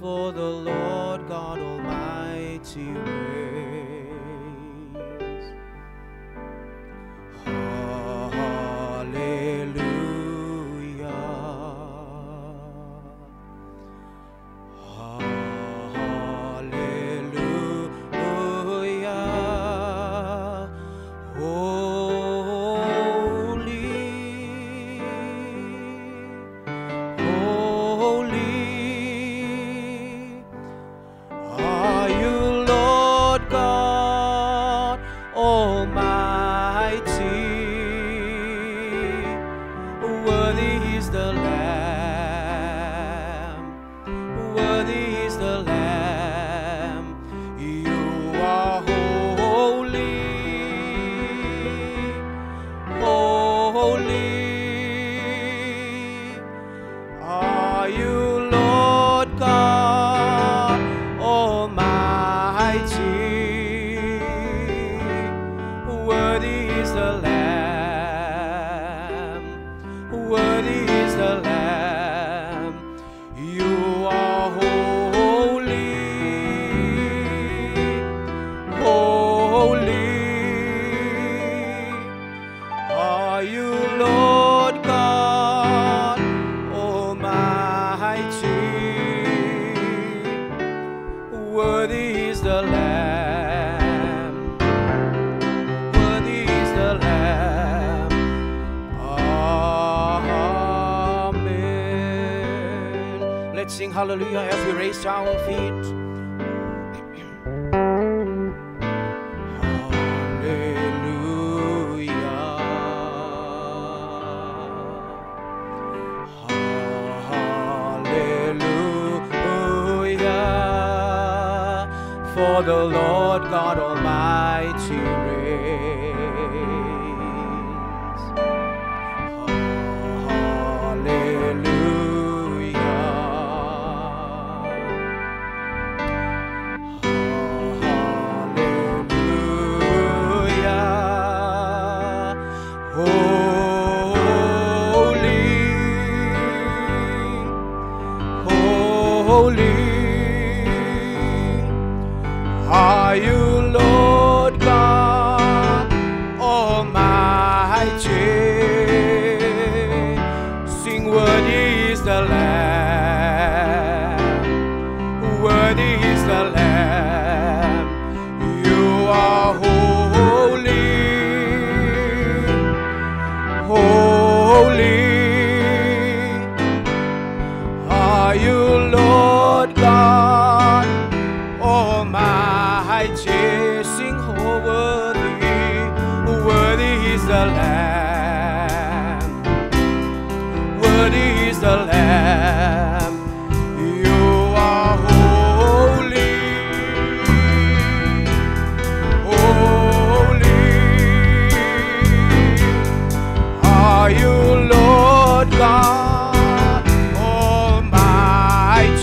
for the Lord God Almighty reigns. Hallelujah. Hallelujah. Holy are you, Lord God Almighty. Worthy is the Lamb. Worthy is the Lamb. You are holy. Holy are you, Lord God Almighty. Worthy is the Lamb. Worthy is the Lamb. You are holy. Holy are you, Lord God Almighty. Worthy is the Lamb. Worthy is the Lamb. Amen. Let's sing hallelujah as we raise our feet. Hallelujah, for the Lord God Almighty reigns. Hallelujah. Holy are you, Lord God Almighty. Sing, worthy is the Lamb. Worthy is the Lamb. You are holy. Holy are you, Lord God Almighty. Sing, oh, worthy, worthy is the Lamb. Worthy is the Lamb. You are holy. Holy are you, Lord God Almighty.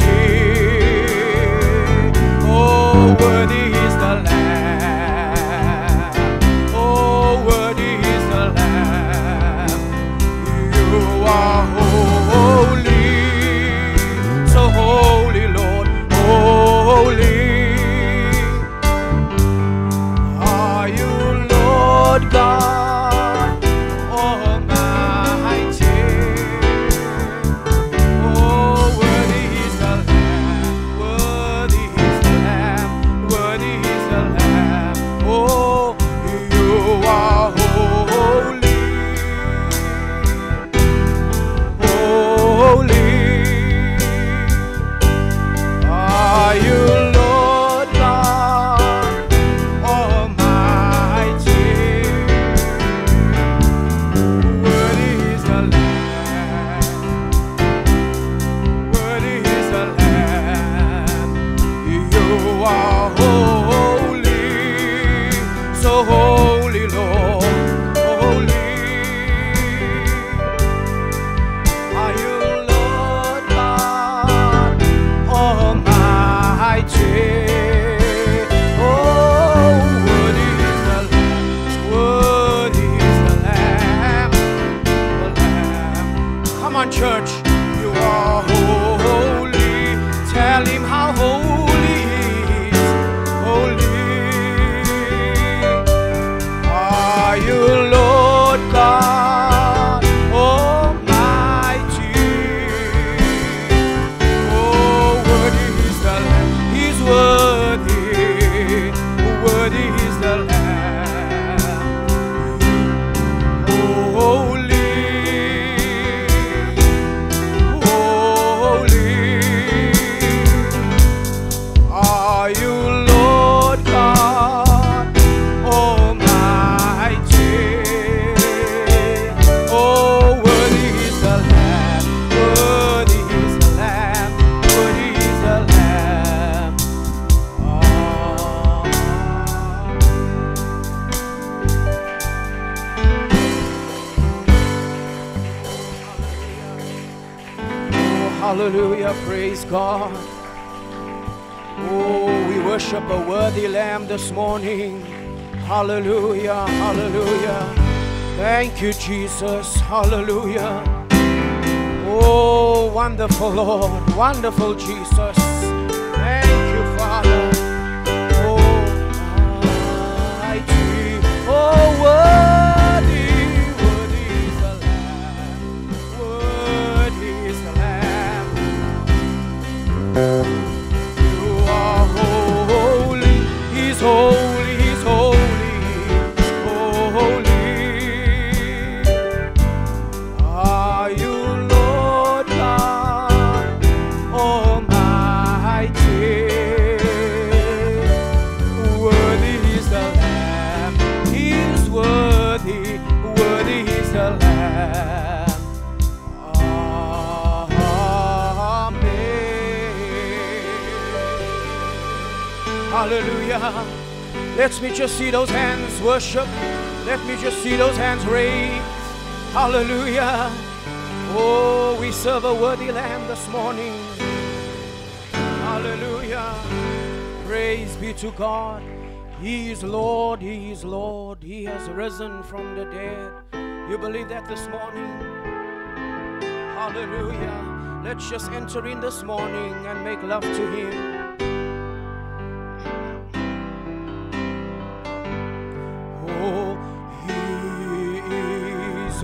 Hallelujah. Praise God. Oh, we worship a worthy Lamb this morning. Hallelujah. Hallelujah. Thank you, Jesus. Hallelujah. Oh, wonderful Lord. Wonderful Jesus. Thank you, Father. Oh, mighty. Oh, worthy, worthy is the Lamb. Worthy is the Lamb. You are holy. He's holy. He's holy. Holy. Are you Lord God Almighty? Worthy is the Lamb. He's worthy. Worthy is the Lamb. Hallelujah. Let me just see those hands worship. Let me just see those hands raised. Hallelujah. Oh, we serve a worthy Lamb this morning. Hallelujah. Praise be to God. He is Lord. He is Lord. He has risen from the dead. You believe that this morning? Hallelujah. Let's just enter in this morning and make love to Him. Oh, He is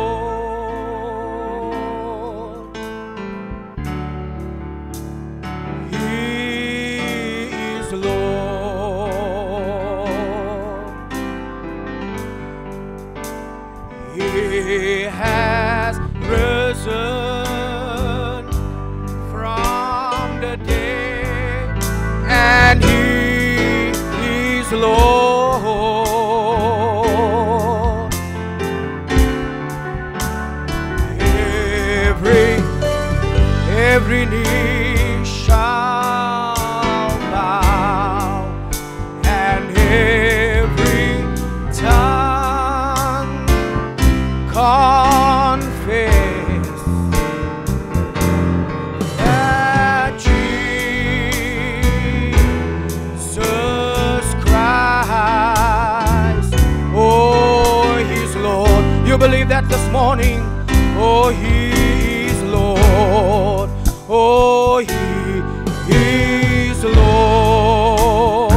Lord. He is Lord. He has risen from the dead, and He is Lord. Every knee shall bow, and every tongue confess that Jesus Christ, oh, He's Lord. You believe that this morning? Oh, He is Lord. Oh, He is Lord.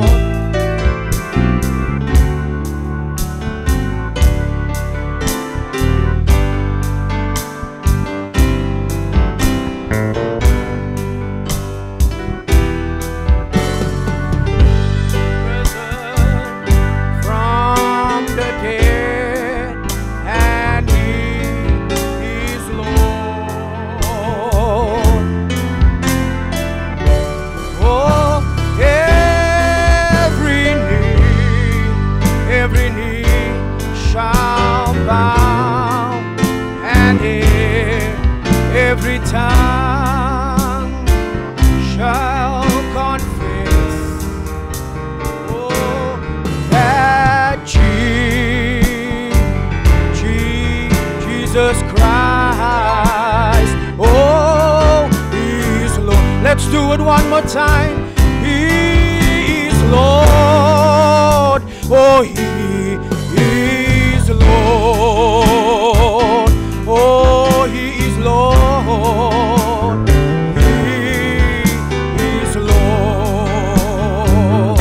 Risen from the dead, and He is Lord. Oh, every knee shall bow, and every tongue shall confess, oh, that Jesus Christ, oh, He's Lord. Let's do it one more time. He is Lord. Oh, He is Lord. Oh, He is Lord. He is Lord.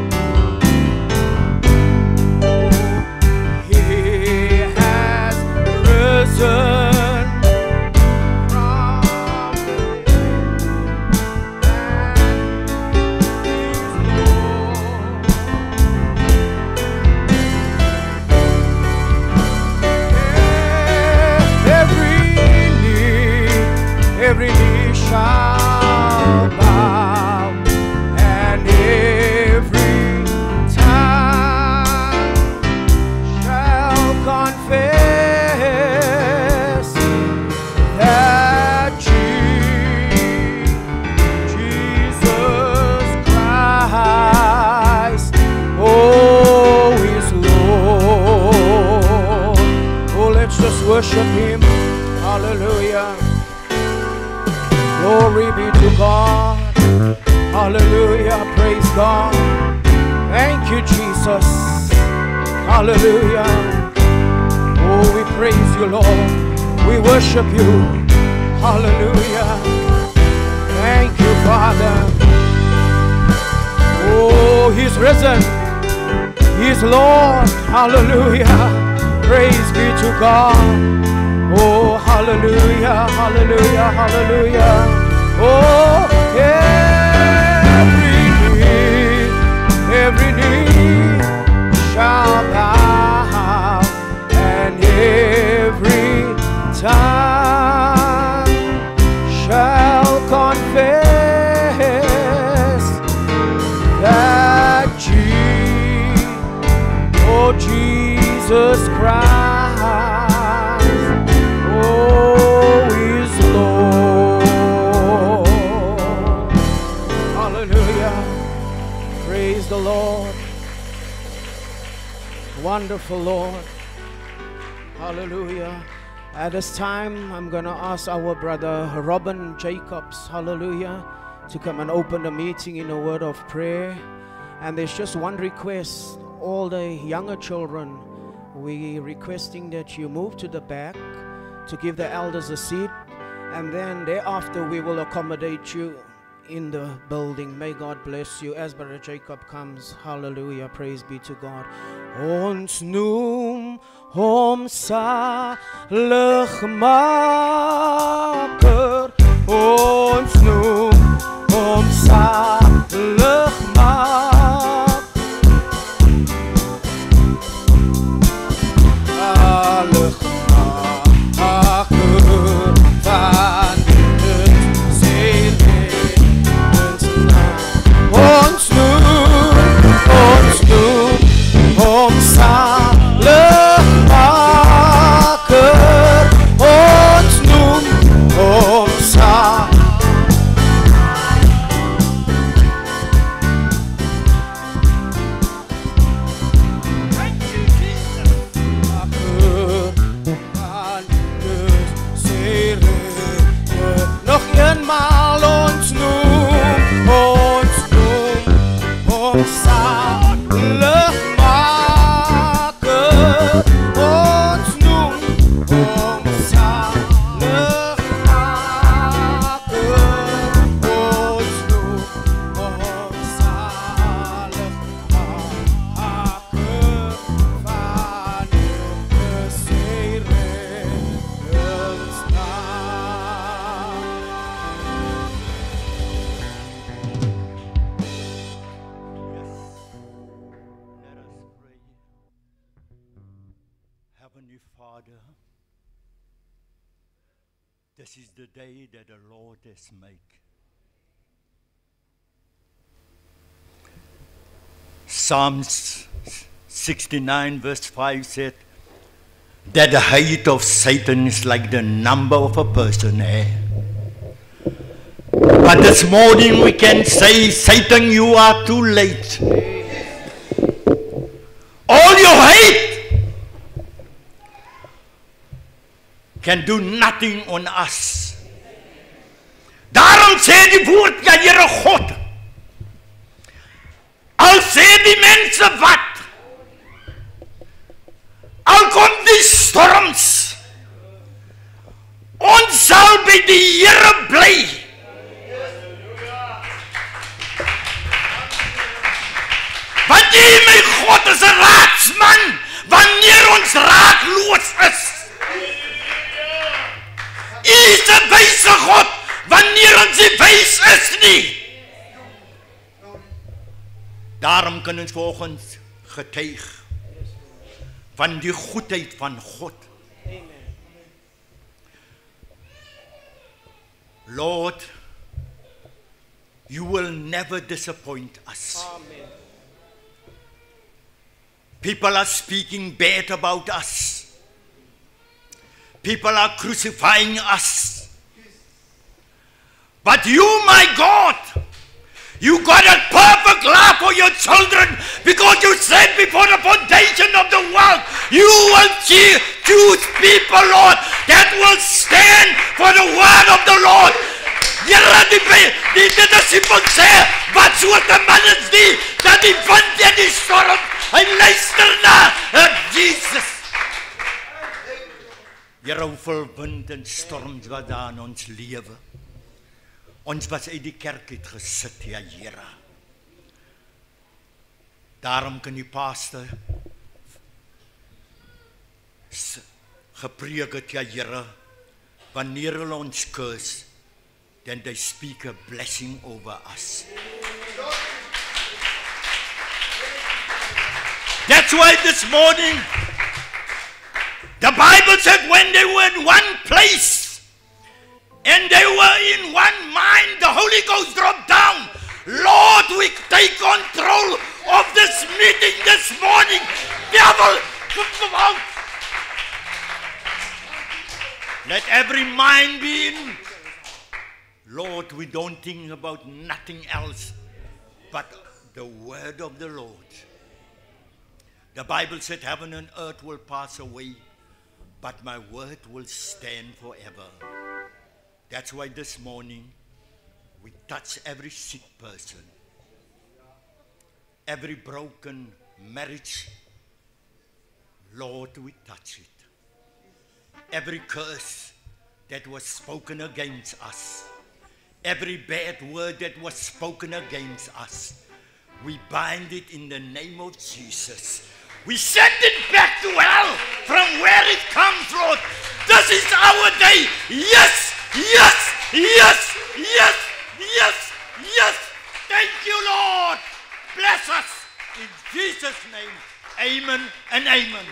He has risen from the every knee shall bow, and every tongue shall confess that Jesus Christ, oh, is Lord. Oh, let's just worship Him. Hallelujah. to God. Hallelujah. Praise God. Thank you, Jesus. Hallelujah. Oh, we praise you, Lord. We worship you. Hallelujah. Thank you, Father. Oh, He's risen. He's Lord. Hallelujah. Praise be to God. Oh, hallelujah, hallelujah, hallelujah. Oh, every knee shall bow, and every tongue shall confess that Jesus Christ, oh, is Lord. Hallelujah. Praise the Lord. Wonderful Lord. Hallelujah. At this time, I'm going to ask our brother Robin Jacobs, hallelujah, to come and open the meeting in a word of prayer. And there's just one request. All the younger children, we requesting that you move to the back to give the elders a seat, and then thereafter we will accommodate you in the building. May God bless you as Brother Jacob comes. Hallelujah. Praise be to God. Ons noem hom saligmaker. Ons noem hom saligmaker. This is the day that the Lord has made. Psalms 69 verse 5 said that the height of Satan is like the number of a person. But this morning we can say, Satan, you are too late. All your hate can do nothing on us. Daarom sê die woord, ja Here God, al sê die mense wat, al kom die storms, ons sal by die Here bly. Want die my God is 'n raadsman, wanneer ons raadloos is. U is 'n wyse God, wanneer ons nie wys is nie. Daarom kan ons volgens getuig van die goedheid van God. Lord, you will never disappoint us. Amen. People are speaking bad about us. People are crucifying us. But you, my God, you got a perfect love for your children, because you said before the foundation of the world, you will choose people, Lord, that will stand for the word of the Lord. Here die disciples sê, wat soort 'n man is die, dat die wind en die storm, hy luister na Jesus. Here, hoeveel wind en storms wat daar in ons lewe. Ons was uit die kerk het gesit, ja Here. Daarom kan die pastor gepreek het, ja Here, wanneer hulle ons curse, then they speak a blessing over us. That's why this morning, the Bible said when they were in one place, and they were in one mind, the Holy Ghost dropped down. Lord, we take control of this meeting this morning. Devil, come out. Let every mind be in. Lord, we don't think about nothing else but the word of the Lord. The Bible said heaven and earth will pass away, but my word will stand forever. That's why this morning we touch every sick person, every broken marriage. Lord, we touch it. Every curse that was spoken against us, every bad word that was spoken against us, we bind it in the name of Jesus. We send it back to hell from where it comes, Lord. This is our day. Yes, yes, yes, yes, yes, yes. Thank you, Lord. Bless us in Jesus' name. Amen and amen.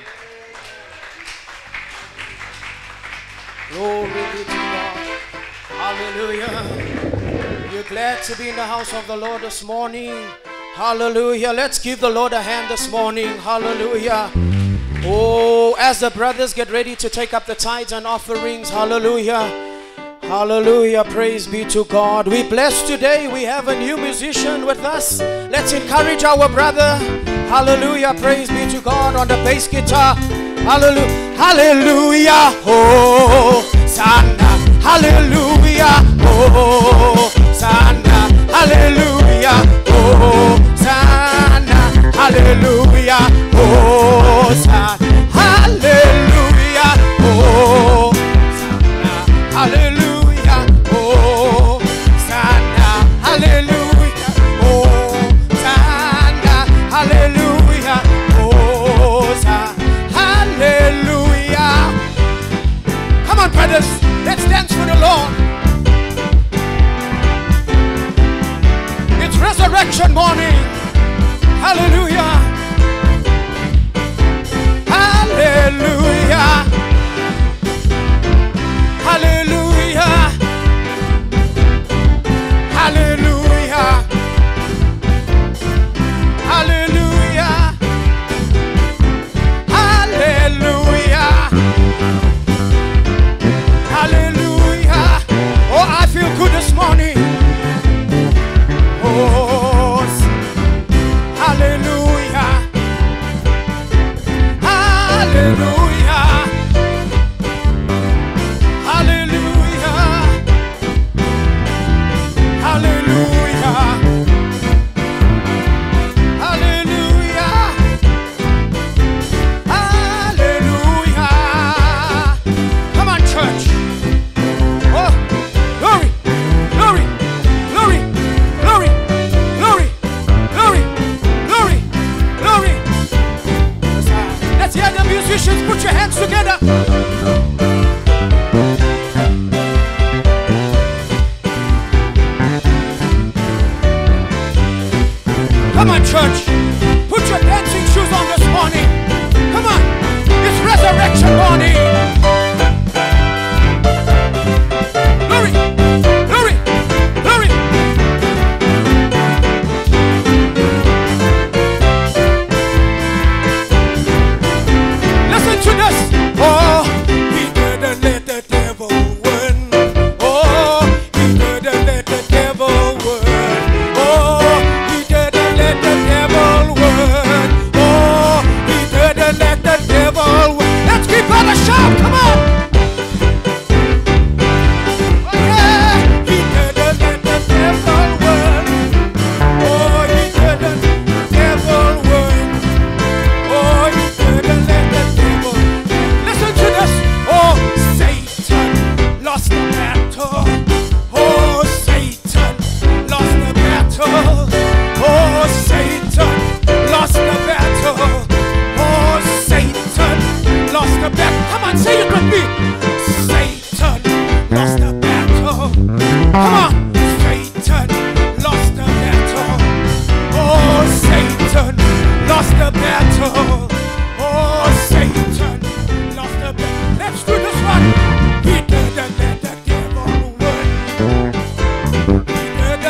Glory be to God. Hallelujah. You're glad to be in the house of the Lord this morning. Hallelujah. Let's give the Lord a hand this morning. Hallelujah. Oh, as the brothers get ready to take up the tithes and offerings. Hallelujah. Hallelujah. Praise be to God. We bless today. We have a new musician with us. Let's encourage our brother. Hallelujah. Praise be to God on the bass guitar. Hallelujah. Hallelujah. Oh, Sana. Hallelujah. Oh, Sana. Hallelujah. Oh, Sana. Hallelujah. Oh, Sana. Hallelujah. Oh, Sana. Hallelujah. Oh, Sana. Hallelujah. Oh, Sana. Hallelujah. Oh, Sana. Hallelujah. Come on, brothers. Let's dance for the Lord. It's resurrection morning. Hallelujah. Hallelujah. Hallelujah. Hallelujah. Hallelujah. Hallelujah. Hallelujah. Oh, I feel good this morning. Oh, hallelujah. Hallelujah.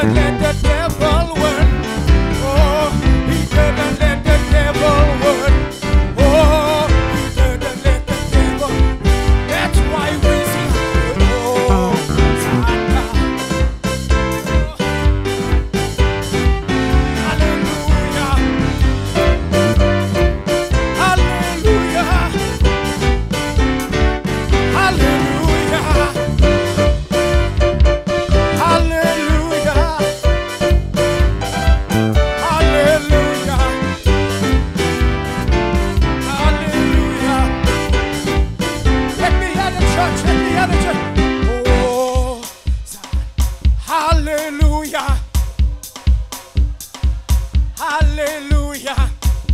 didn't let the devil win. Oh, he didn't let the devil win. Oh, he didn't let the devil. That's why we sing. Oh, Santa. Hallelujah. Hallelujah. Hallelujah. Hallelujah. Hallelujah. Hallelujah. Let me hear the church. Let me hear the church. Oh, hallelujah. Hallelujah.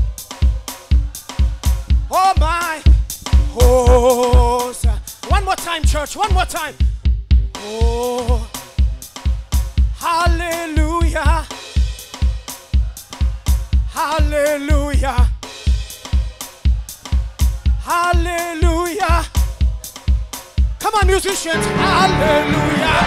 Oh my. Oh, one more time, church. One more time. Oh, hallelujah. Hallelujah. Hallelujah. Come on, musicians. Hallelujah.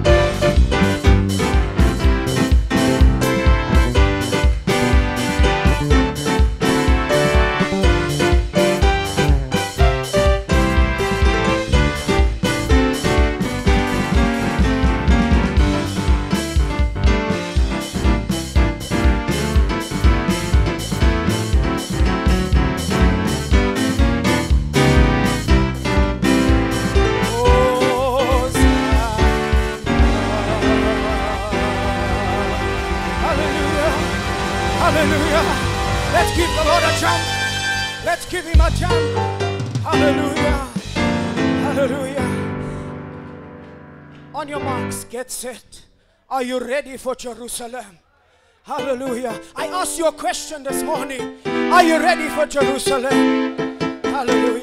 Hallelujah. Let's give the Lord a jump. Let's give him a jump. Hallelujah. Hallelujah. On your marks, get set. Are you ready for Jerusalem? Hallelujah. I asked you a question this morning. Are you ready for Jerusalem? Hallelujah.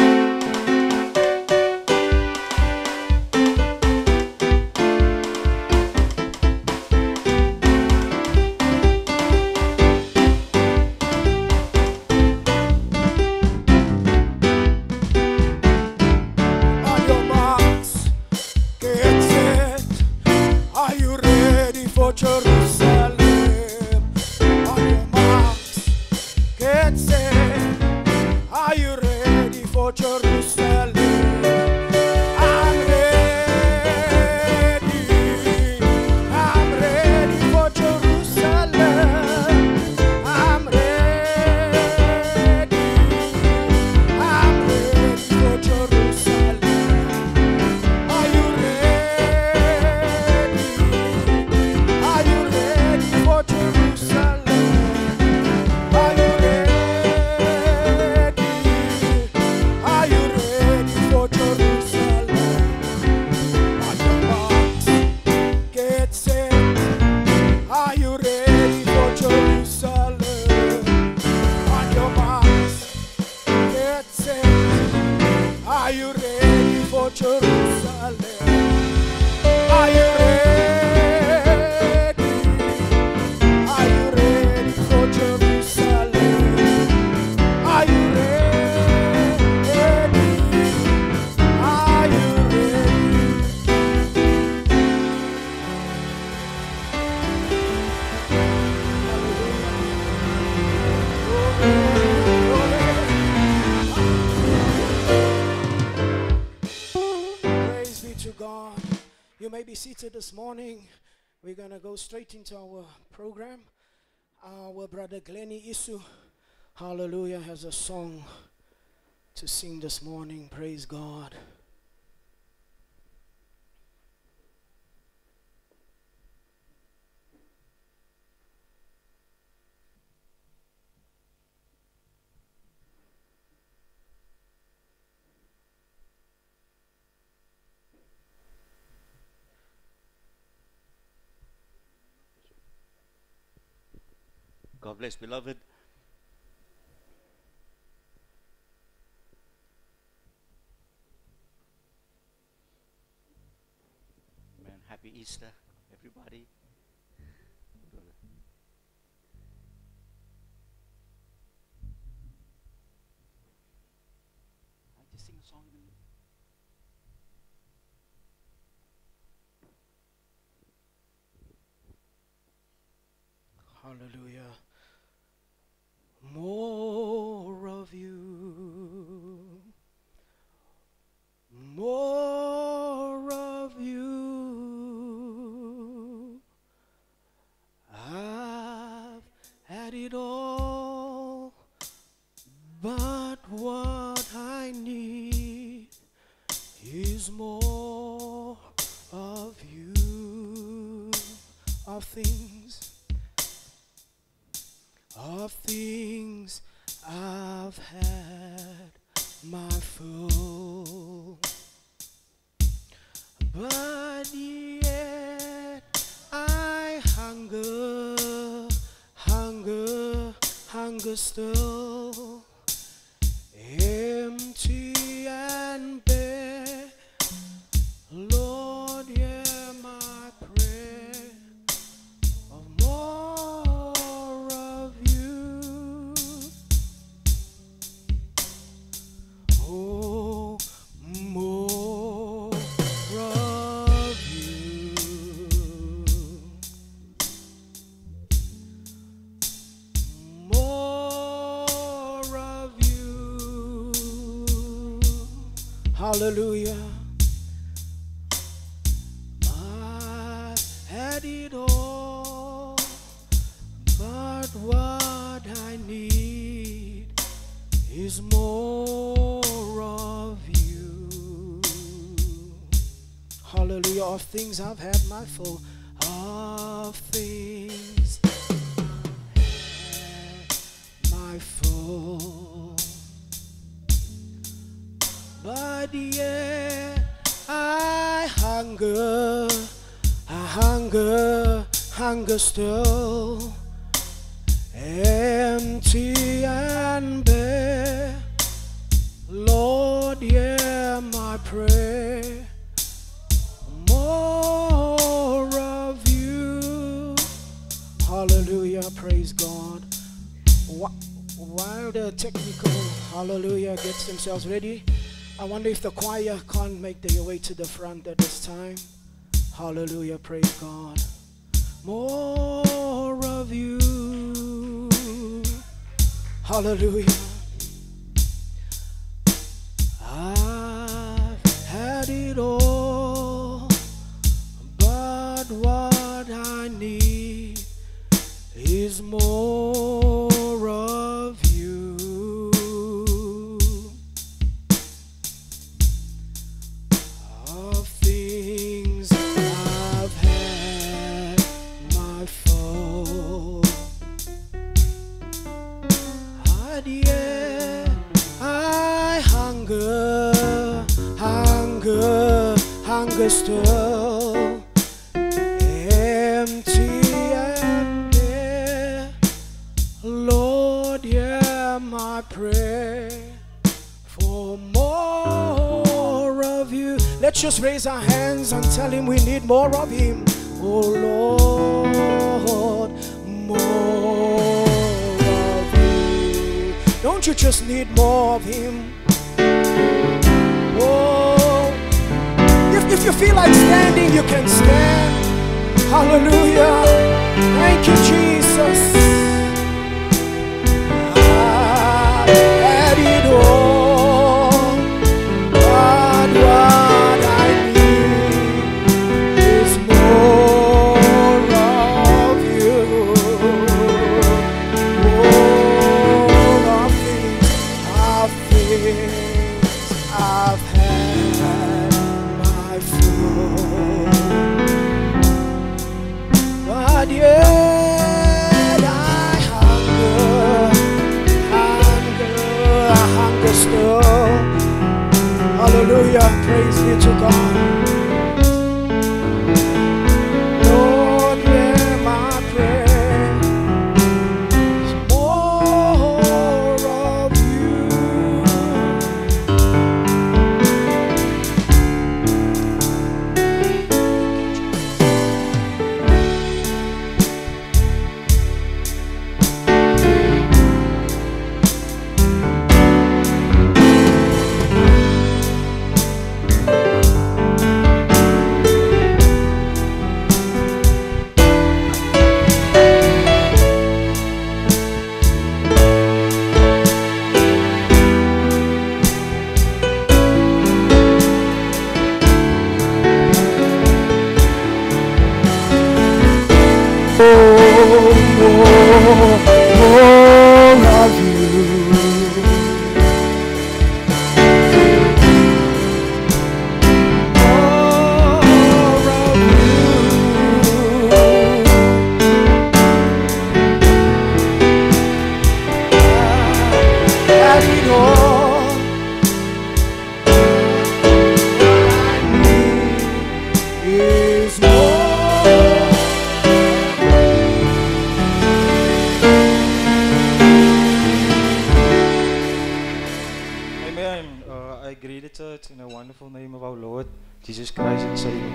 Jerusalem, on your marks, get set. Are you ready for Jerusalem? I'm ready. I'm ready for Jerusalem. I'm ready. I'm ready for Jerusalem. Are you ready? Are you ready for Jerusalem? Are you ready? Are you ready for Jerusalem? On your marks, get set. Are you ready for Jerusalem? On your marks, get set. Are you ready for Jerusalem? Are you ready? Are you ready for Jerusalem? Are you ready? Are you ready? Praise be to God. You may be seated this morning. We're going to go straight into our program. Our brother Glennie Isu, hallelujah, has a song to sing this morning. Praise God. God bless, beloved. Man, happy Easter, everybody. I just sing a song. Hallelujah. More of you. More of you. I've had it all, but what I need is more of you. Of things I've had my full, but yet I hunger still, empty and bare. Lord, hear my prayer of more of you. Oh, more of you. More of you. Hallelujah. I had it all, but what I need is more of you. Hallelujah. Of things I've had my full, of things had my full, but yet I hunger still, empty and bare. Lord, hear my prayer, more of you. Hallelujah, praise God. While the technical, hallelujah, gets themselves ready, I wonder if the choir can't make their way to the front at this time. Hallelujah, praise God. More of you. Hallelujah. I've had it all, but what I need is more of you. Of things I've had my full, but yet I hunger still, empty and bare. Lord, hear my prayer for more of you. Let's just raise our hands and tell him we need more of him. Oh Lord, more of you. Don't you just need more of him? Oh, if you feel like standing, you can stand. Hallelujah. Thank you, Jesus. I've had it all, but what I need is more of you. All of things I've had my full, but yet I hunger still. Hallelujah, praise be to God. Lord, hear my prayer, more of you. I greet the church in the wonderful name of our Lord Jesus Christ and Savior.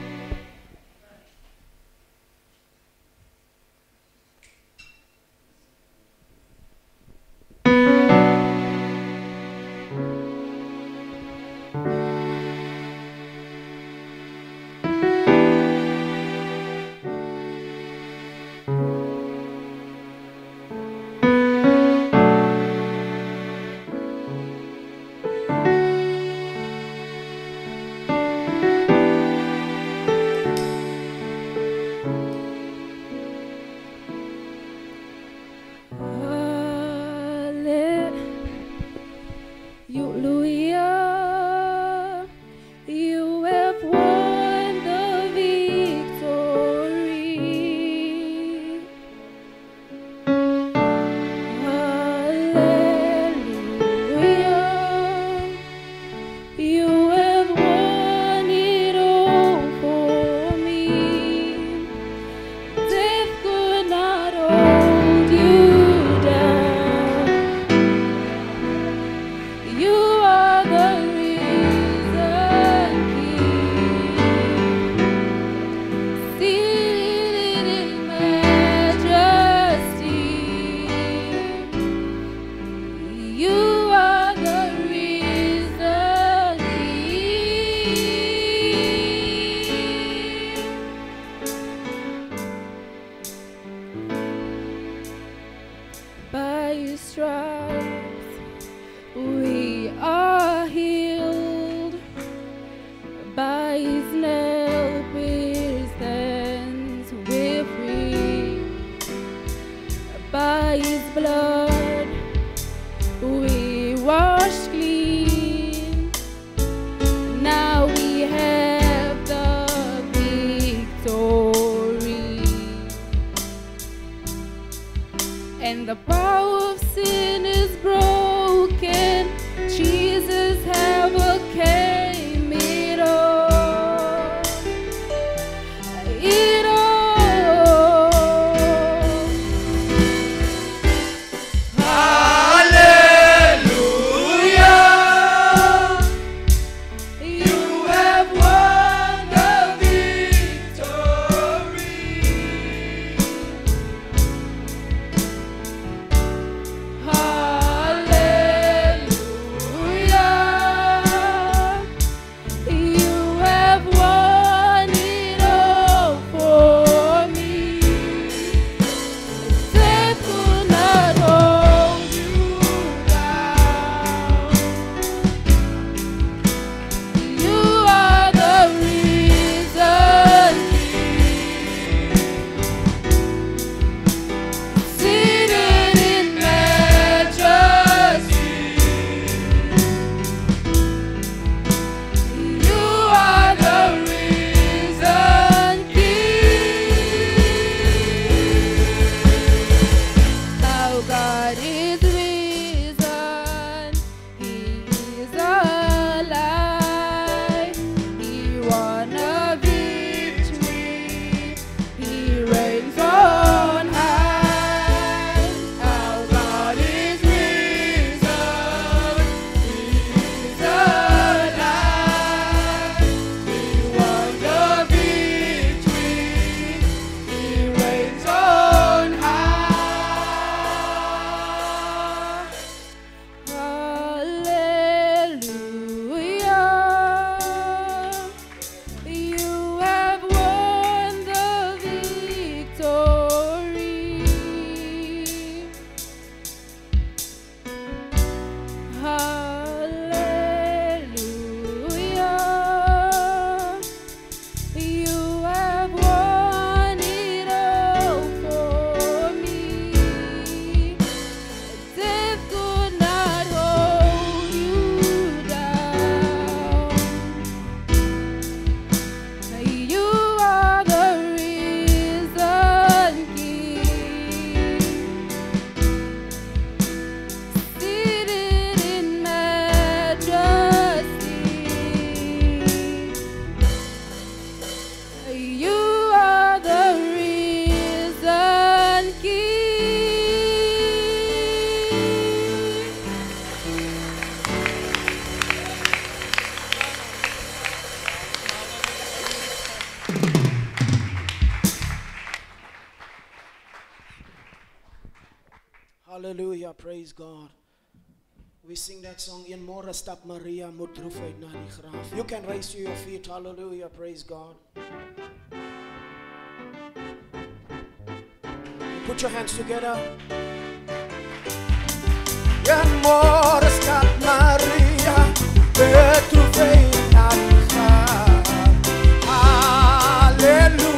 Hallelujah, you have won the victory. Hallelujah, you have won it all for me. Death could not hold you down. You are the risen King, seated in majesty. You are the risen King. By your stripes we are healed. By his nail-pierced hands we're free. By his blood we wash clean. Now we have the victory. And the power of sin is broken. Jesus have overcame it all. It all. Hallelujah. You have won the victory. Hallelujah. Hallelujah, praise God. We sing that song, in Mora stap Maria Mudrufeit na die graaf. You can raise to your feet, hallelujah, praise God. Put your hands together. In Mora stap Maria Mudrufeit na die graaf. Hallelujah.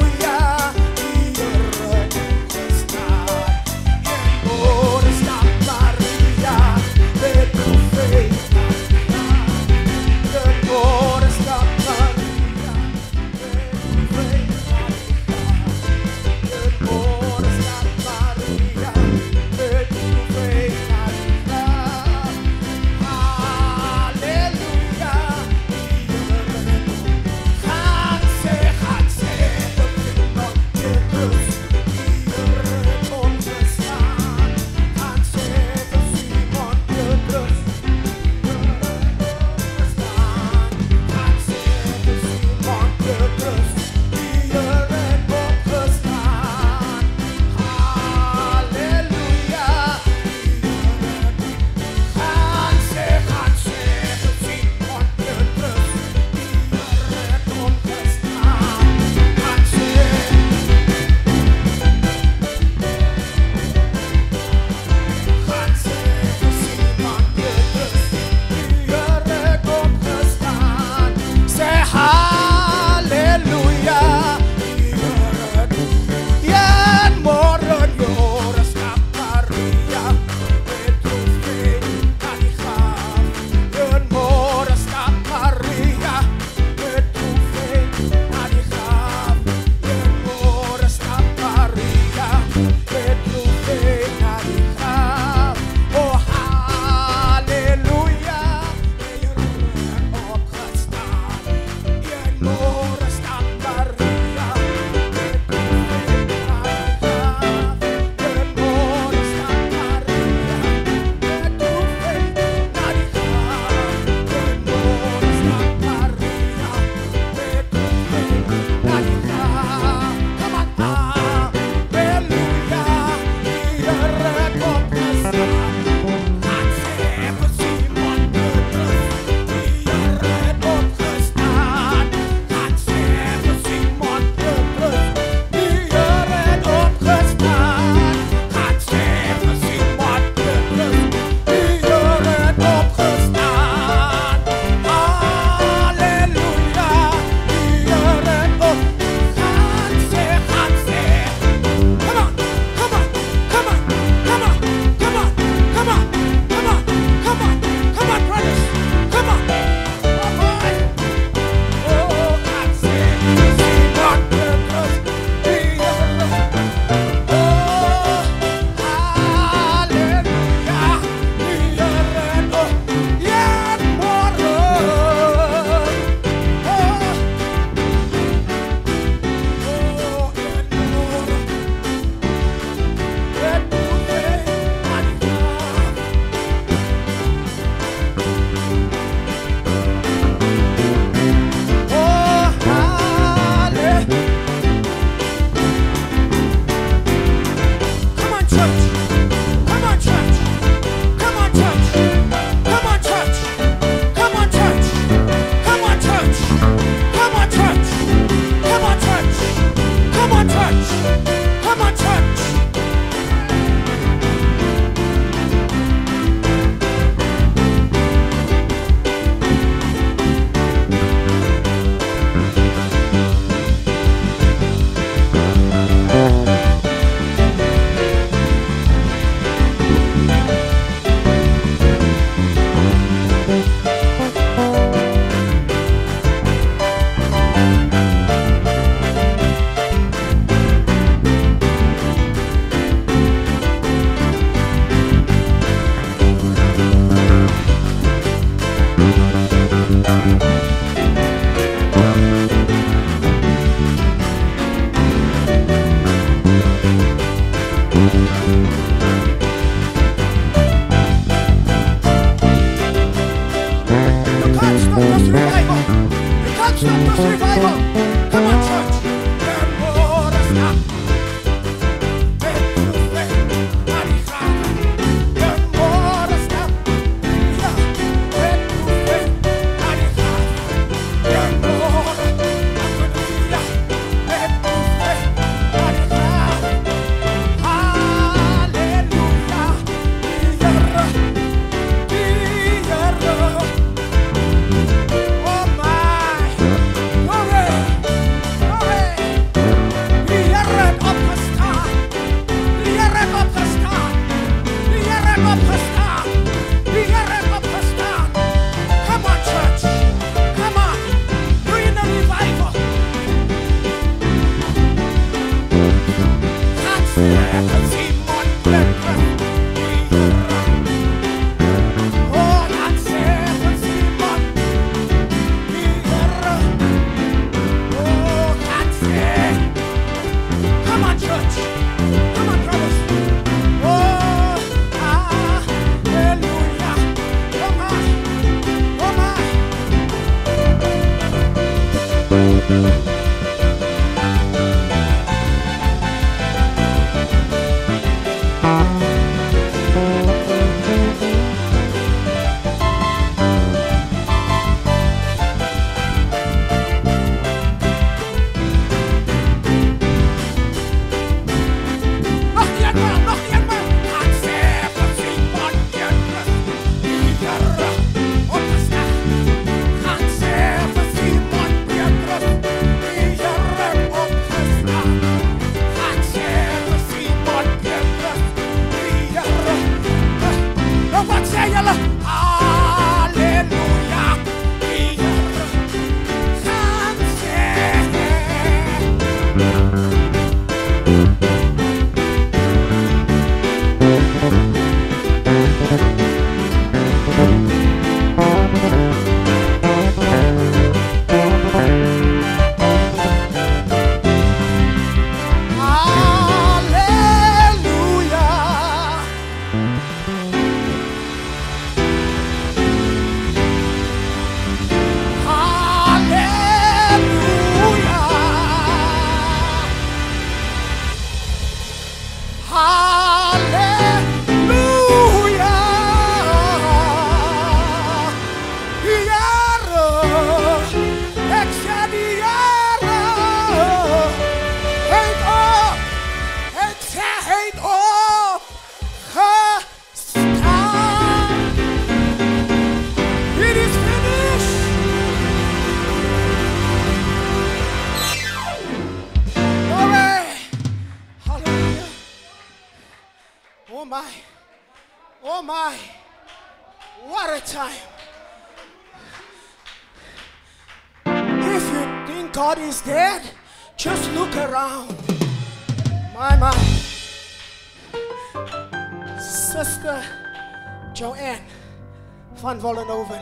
Van Vollenhoven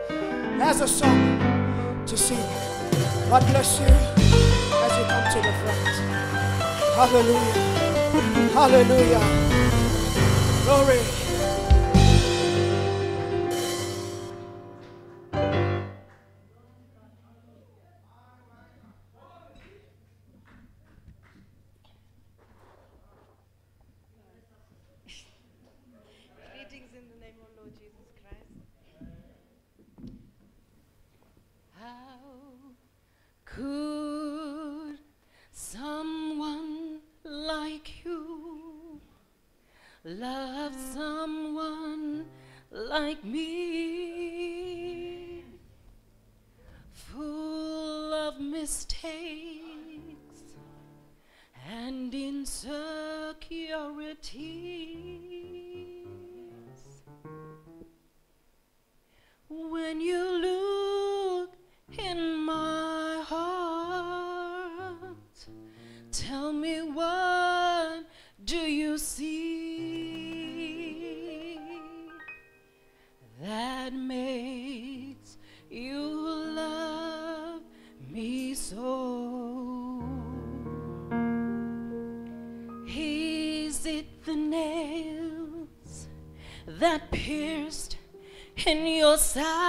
has a song to sing. God bless you as you come to the front. Hallelujah. Hallelujah. Glory. Greetings in the name of Lord Jesus Christ. How could someone like you love someone like me? Full of mistakes and insecurities. When you look in my heart, tell me, what do you see that makes you love me so? Is it the nails that pierced in your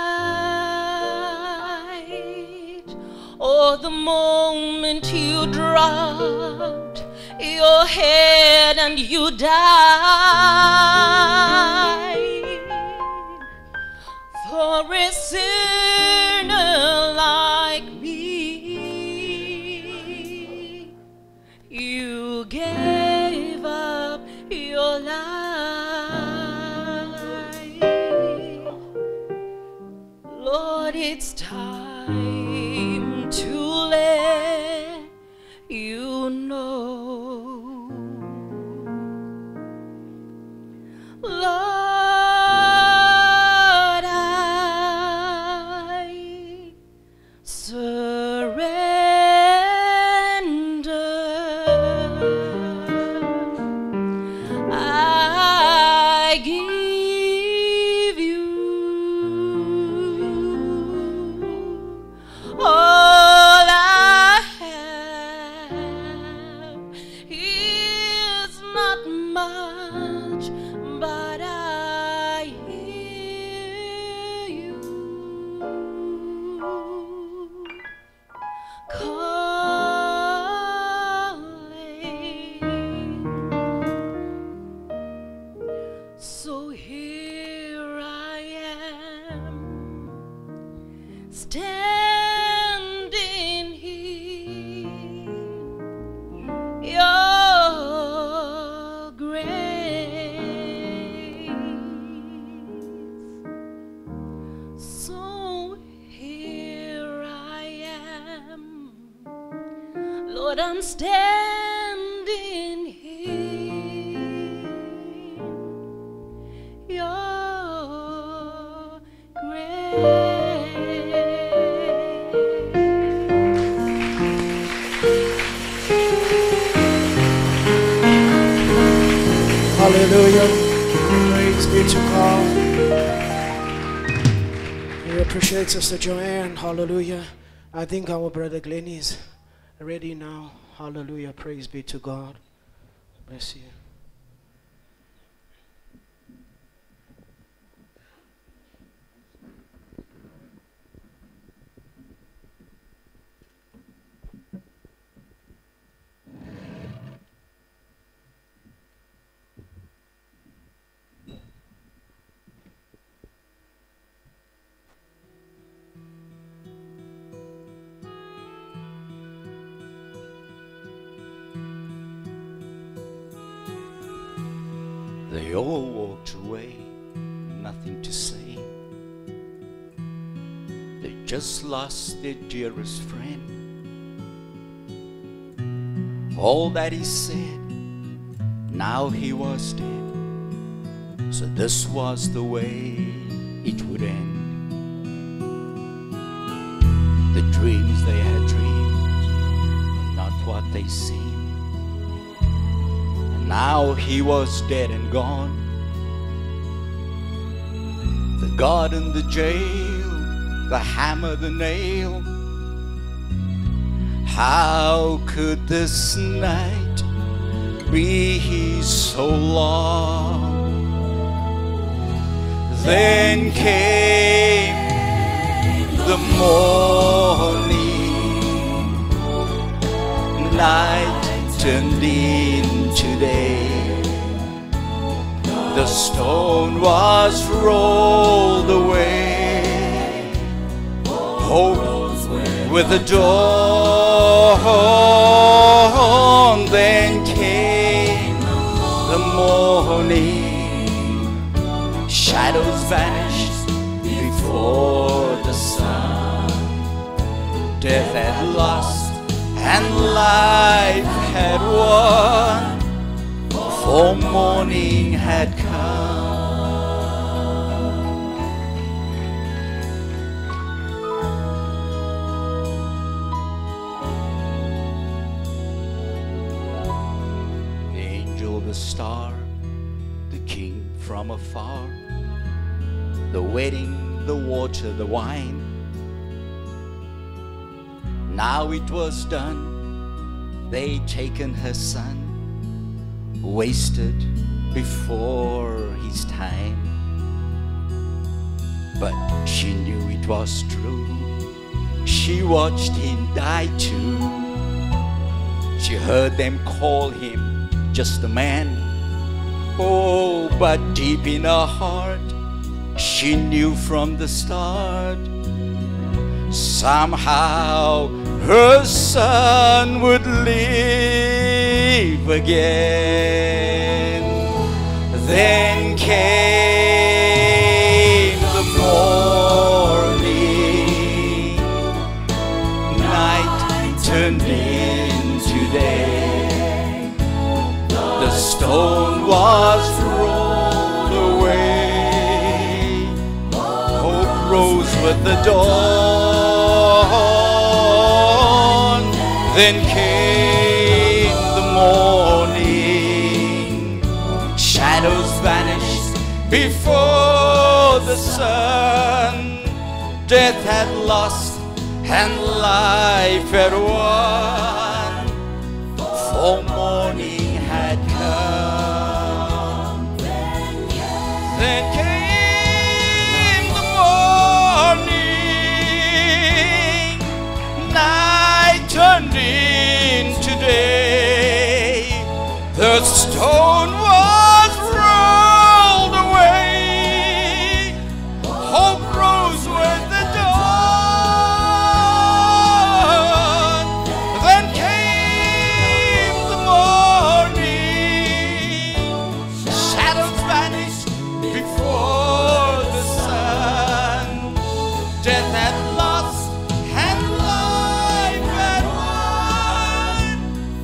side, or the moment you dropped your head and you died? For a sinner like me, you gave up your life. Lord, it's time to let you know. Lord, I surrender. I'm standing here. Your grace. Hallelujah. Praise be to God. We appreciate Sister Joanne. Hallelujah. I think our brother Glenn is ready now. Hallelujah. Praise be to God. Bless you. They all walked away, nothing to say. They just lost their dearest friend. All that he said, now he was dead. So this was the way it would end. The dreams they had dreamed were not what they seemed. Now he was dead and gone. The garden, the jail, the hammer, the nail. How could this night be so long? Then came the morning. Night turned into day. The stone was rolled away. Hope with the dawn. Then came the morning. Shadows vanished before the sun. Death had lost and life had won, for morning had come. The angel, the star, the king from afar, the wedding, the water, the wine. Now it was done. They'd taken her son, wasted before his time. But she knew it was true. She watched him die too. She heard them call him just a man. Oh, but deep in her heart, she knew from the start, somehow her son would live again. Then came the morning. Night turned into day. The stone was rolled away. Hope rose with the dawn. Then came the morning. Shadows vanished before the sun. Death had lost and life had won, for morning had come. Then came the morning. Night turned into day. The stone was rolled away. Hope rose with the dawn. Then came the morning. Shadows vanished before the sun. Death had lost and life had won,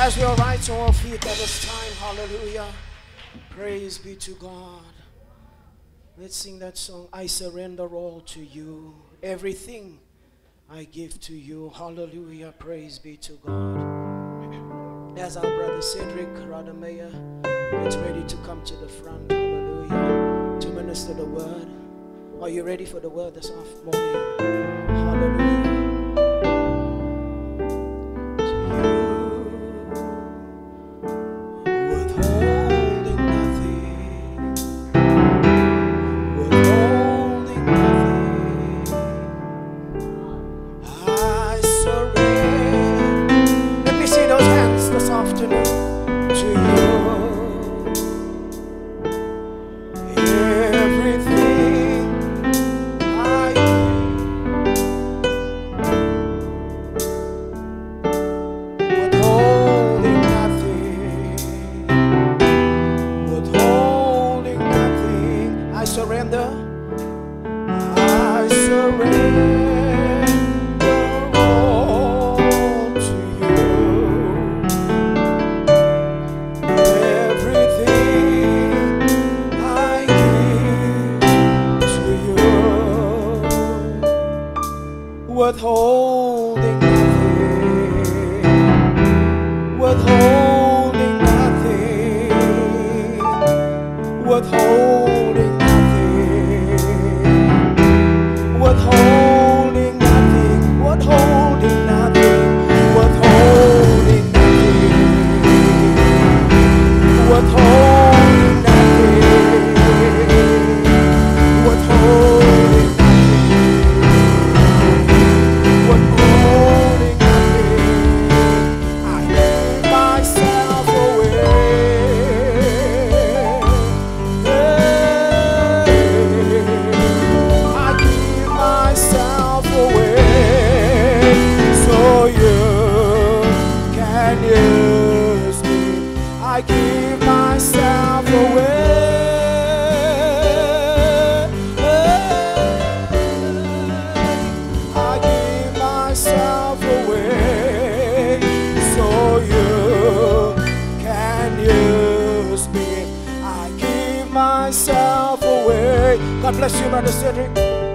As we are right to our feet at this time, hallelujah. Praise be to God. Let's sing that song. I surrender all to you. Everything I give to you. Hallelujah. Praise be to God. As our brother Cedric Rademayer gets ready to come to the front, hallelujah, to minister the word. Are you ready for the word this morning? Hallelujah. Withholding nothing, withholding nothing, withholding nothing, withholding nothing, withholding nothing, withholding nothing, withholding nothing, withholding. God bless you, Brother Cedric.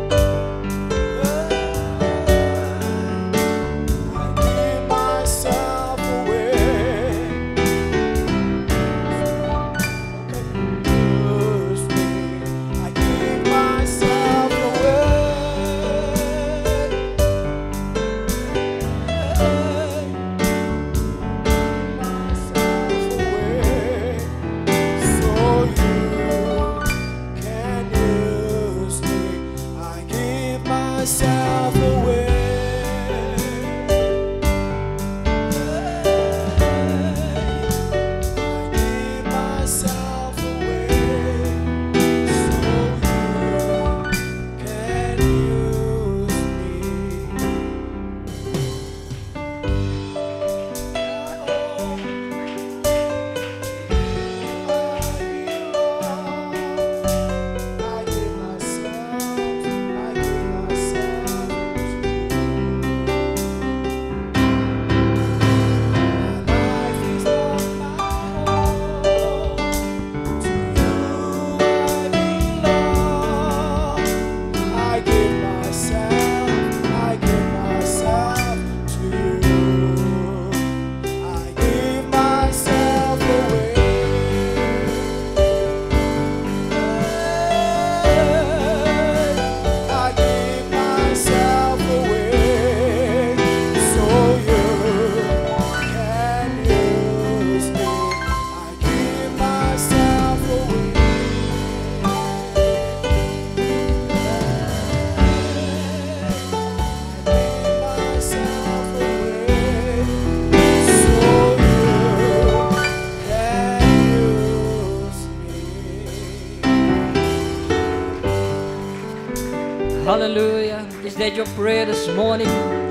Hallelujah. Is that your prayer this morning?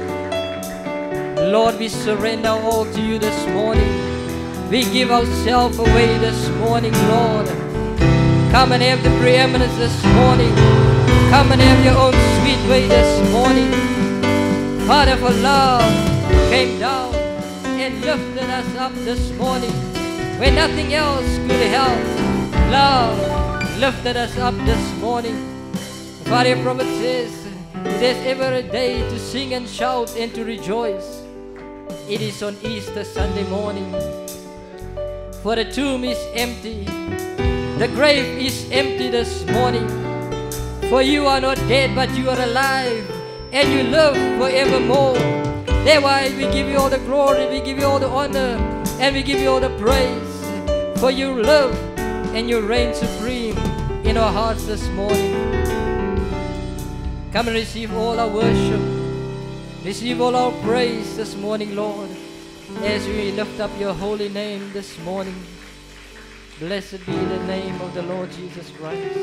Lord, we surrender all to you this morning. We give ourselves away this morning, Lord. Come and have the preeminence this morning. Come and have your own sweet way this morning. Father, for love came down and lifted us up this morning. When nothing else could help, love lifted us up this morning. The Father prophet says, there's ever a day to sing and shout and to rejoice. It is on Easter Sunday morning. For the tomb is empty, the grave is empty this morning. For you are not dead, but you are alive, and you live forevermore. That's why we give you all the glory, we give you all the honor, and we give you all the praise. For you live and you reign supreme in our hearts this morning. Come and receive all our worship, receive all our praise this morning, Lord, as we lift up your holy name this morning. Blessed be the name of the Lord Jesus Christ.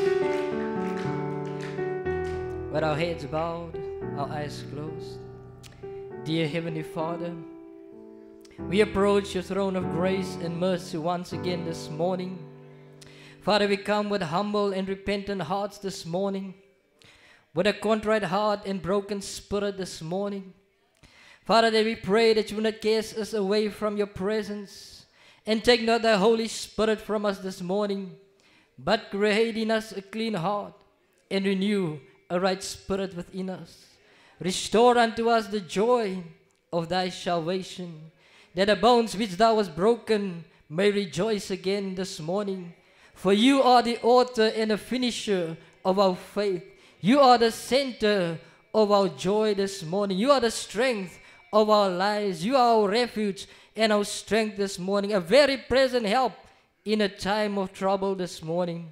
With our heads bowed, our eyes closed. Dear Heavenly Father, we approach your throne of grace and mercy once again this morning. Father, we come with humble and repentant hearts this morning, with a contrite heart and broken spirit this morning. Father, that we pray that you will not cast us away from your presence, and take not the Holy Spirit from us this morning, but create in us a clean heart and renew a right spirit within us. Restore unto us the joy of thy salvation, that the bones which thou hast broken may rejoice again this morning. For you are the author and the finisher of our faith. You are the center of our joy this morning. You are the strength of our lives. You are our refuge and our strength this morning, a very present help in a time of trouble this morning.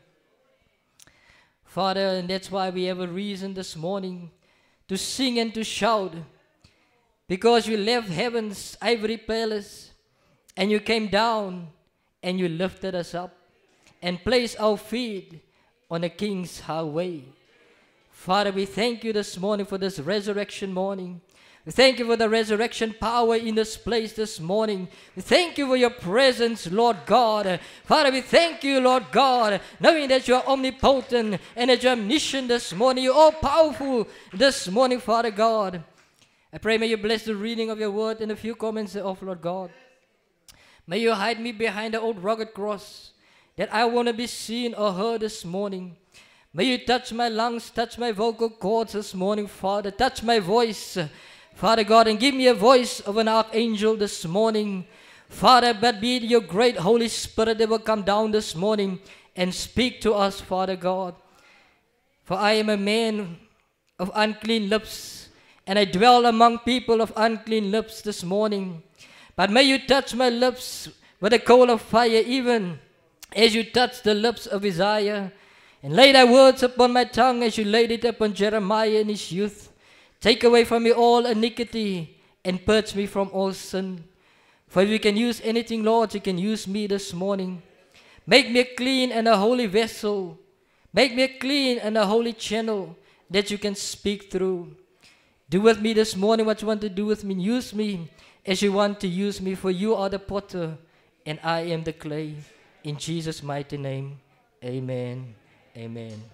Father, and that's why we have a reason this morning to sing and to shout, because you left heaven's ivory palace and you came down and you lifted us up and placed our feet on the King's highway. Father, we thank you this morning for this resurrection morning. We thank you for the resurrection power in this place this morning. We thank you for your presence, Lord God. Father, we thank you, Lord God, knowing that you are omnipotent and that you are omniscient this morning. You are all powerful this morning, Father God. I pray may you bless the reading of your word and a few comments thereof, Lord God. May you hide me behind the old rugged cross, that I won't be seen or heard this morning. May you touch my lungs, touch my vocal cords this morning, Father. Touch my voice, Father God, and give me a voice of an archangel this morning. Father, but be it your great Holy Spirit that will come down this morning and speak to us, Father God. For I am a man of unclean lips, and I dwell among people of unclean lips this morning. But may you touch my lips with a coal of fire, even as you touched the lips of Isaiah, and lay thy words upon my tongue as you laid it upon Jeremiah in his youth. Take away from me all iniquity and purge me from all sin. For if you can use anything, Lord, you can use me this morning. Make me a clean and a holy vessel. Make me a clean and a holy channel that you can speak through. Do with me this morning what you want to do with me. Use me as you want to use me, for you are the potter and I am the clay. In Jesus' mighty name, amen. Amen.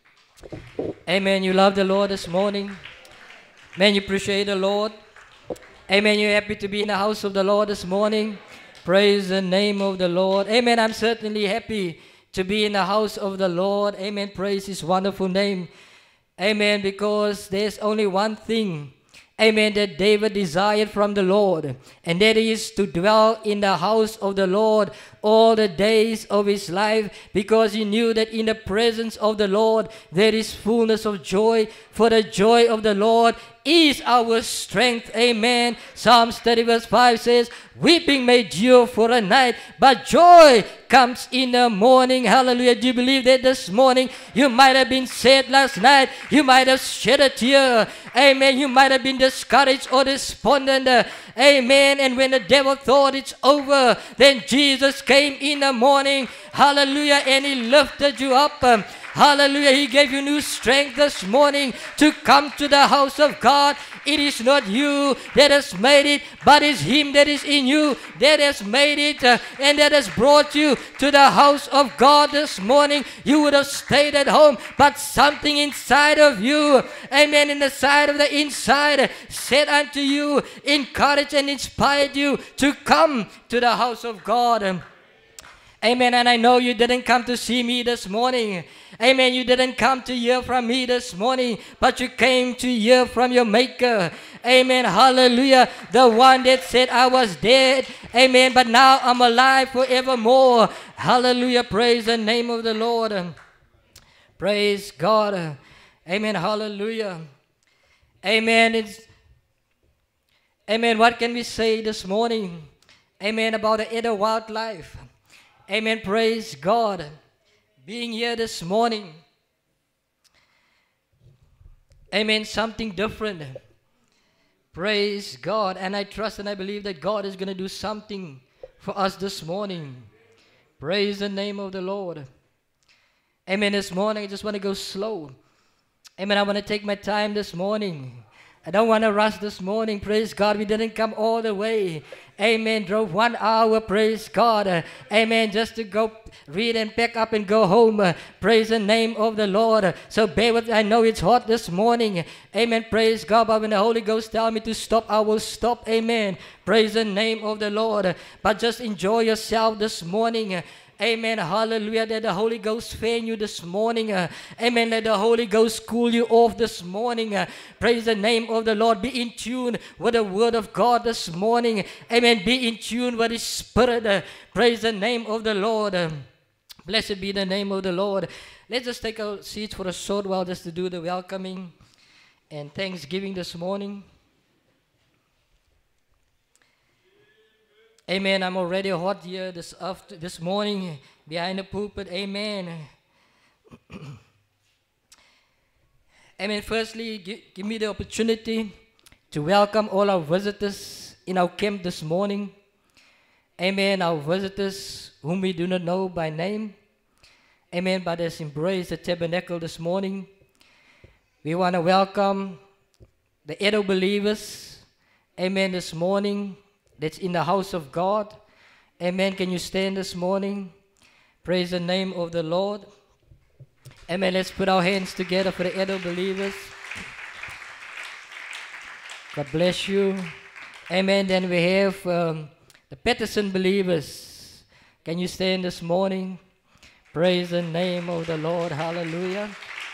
Amen. You love the Lord this morning. Man, you appreciate the Lord. Amen. You're happy to be in the house of the Lord this morning. Praise the name of the Lord. Amen. I'm certainly happy to be in the house of the Lord. Amen. Praise his wonderful name. Amen. Because there's only one thing, amen, that David desired from the Lord, and that is to dwell in the house of the Lord all the days of his life, because he knew that in the presence of the Lord there is fullness of joy, for the joy of the Lord is our strength. Amen. Psalms 30 verse 5 says, weeping may endure for a night, but joy comes in the morning. Hallelujah. Do you believe that this morning? You might have been sad last night. You might have shed a tear. Amen. You might have been discouraged or despondent. Amen. And when the devil thought it's over, then Jesus came in the morning. Hallelujah. And he lifted you up. Hallelujah. He gave you new strength this morning to come to the house of God. It is not you that has made it, but it's Him that is in you that has made it and that has brought you to the house of God this morning. You would have stayed at home, but something inside of you, amen, in the side of the inside, said unto you, encouraged and inspired you to come to the house of God. Amen. And I know you didn't come to see me this morning. Amen. You didn't come to hear from me this morning, but you came to hear from your Maker. Amen. Hallelujah. The one that said I was dead. Amen. But now I'm alive forevermore. Hallelujah. Praise the name of the Lord. Praise God. Amen. Hallelujah. Amen. Amen. What can we say this morning? Amen. About the inner wildlife. Amen. Praise God. Being here this morning. Amen. Something different. Praise God. And I trust and I believe that God is going to do something for us this morning. Praise the name of the Lord. Amen. This morning I just want to go slow. Amen. I want to take my time this morning. I don't want to rush this morning. Praise God. We didn't come all the way. Amen. Drove 1 hour. Praise God. Amen. Just to go read and pack up and go home. Praise the name of the Lord. So bear with me. I know it's hot this morning. Amen. Praise God. But when the Holy Ghost tells me to stop, I will stop. Amen. Praise the name of the Lord. But just enjoy yourself this morning. Amen. Hallelujah. Let the Holy Ghost fan you this morning. Amen. Let the Holy Ghost cool you off this morning. Praise the name of the Lord. Be in tune with the Word of God this morning. Amen. Be in tune with His Spirit. Praise the name of the Lord. Blessed be the name of the Lord. Let's just take our seats for a short while just to do the welcoming and thanksgiving this morning. Amen. I'm already hot here this morning behind the pulpit. Amen. Amen. Firstly, give me the opportunity to welcome all our visitors in our camp this morning. Amen. Our visitors whom we do not know by name. Amen. But has embraced the tabernacle this morning. We want to welcome the Edo believers. Amen. This morning. That's in the house of God. Amen. Can you stand this morning? Praise the name of the Lord. Amen. Let's put our hands together for the Edo believers. God bless you. Amen. Then we have the Peterson believers. Can you stand this morning? Praise the name of the Lord. Hallelujah.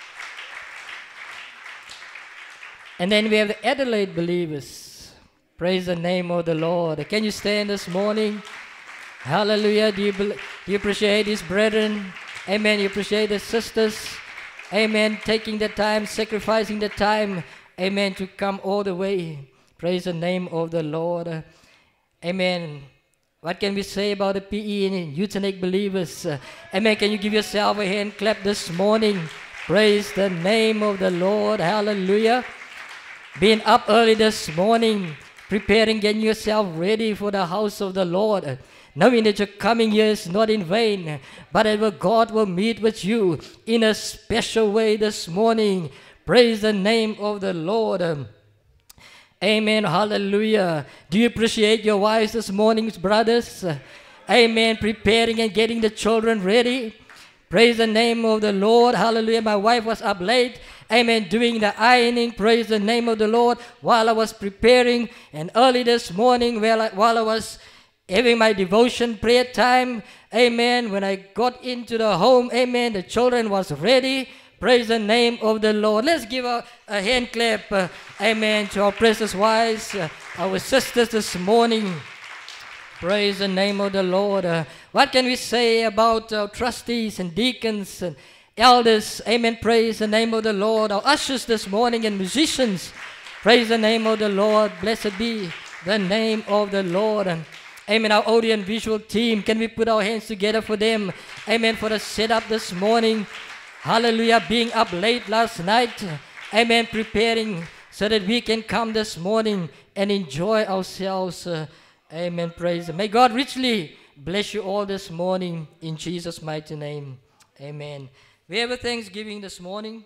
And then we have the Adelaide believers. Praise the name of the Lord. Can you stand this morning? Hallelujah. Do you appreciate these brethren? Amen. You appreciate the sisters? Amen. Taking the time, sacrificing the time. Amen. To come all the way. Praise the name of the Lord. Amen. What can we say about the PE and Euthanic believers? Amen. Can you give yourself a hand clap this morning? Praise the name of the Lord. Hallelujah. Being up early this morning. Preparing, getting yourself ready for the house of the Lord. Knowing that your coming here is not in vain, but that God will meet with you in a special way this morning. Praise the name of the Lord. Amen. Hallelujah. Do you appreciate your wives this morning, brothers? Amen. Preparing and getting the children ready. Praise the name of the Lord. Hallelujah. My wife was up late. Amen. Doing the ironing. Praise the name of the Lord. While I was preparing. And early this morning, while I was having my devotion prayer time. Amen. When I got into the home. Amen. The children was ready. Praise the name of the Lord. Let's give a hand clap. Amen. To our precious wives. Our sisters this morning. Praise the name of the Lord. What can we say about our trustees and deacons and elders? Amen. Praise the name of the Lord. Our ushers this morning and musicians. Praise the name of the Lord. Blessed be the name of the Lord. Amen. Our audio and visual team. Can we put our hands together for them? Amen. For the setup this morning. Hallelujah. Being up late last night. Amen. Preparing so that we can come this morning and enjoy ourselves. Amen. Praise. May God richly bless you all this morning in Jesus' mighty name. Amen. We have a Thanksgiving this morning.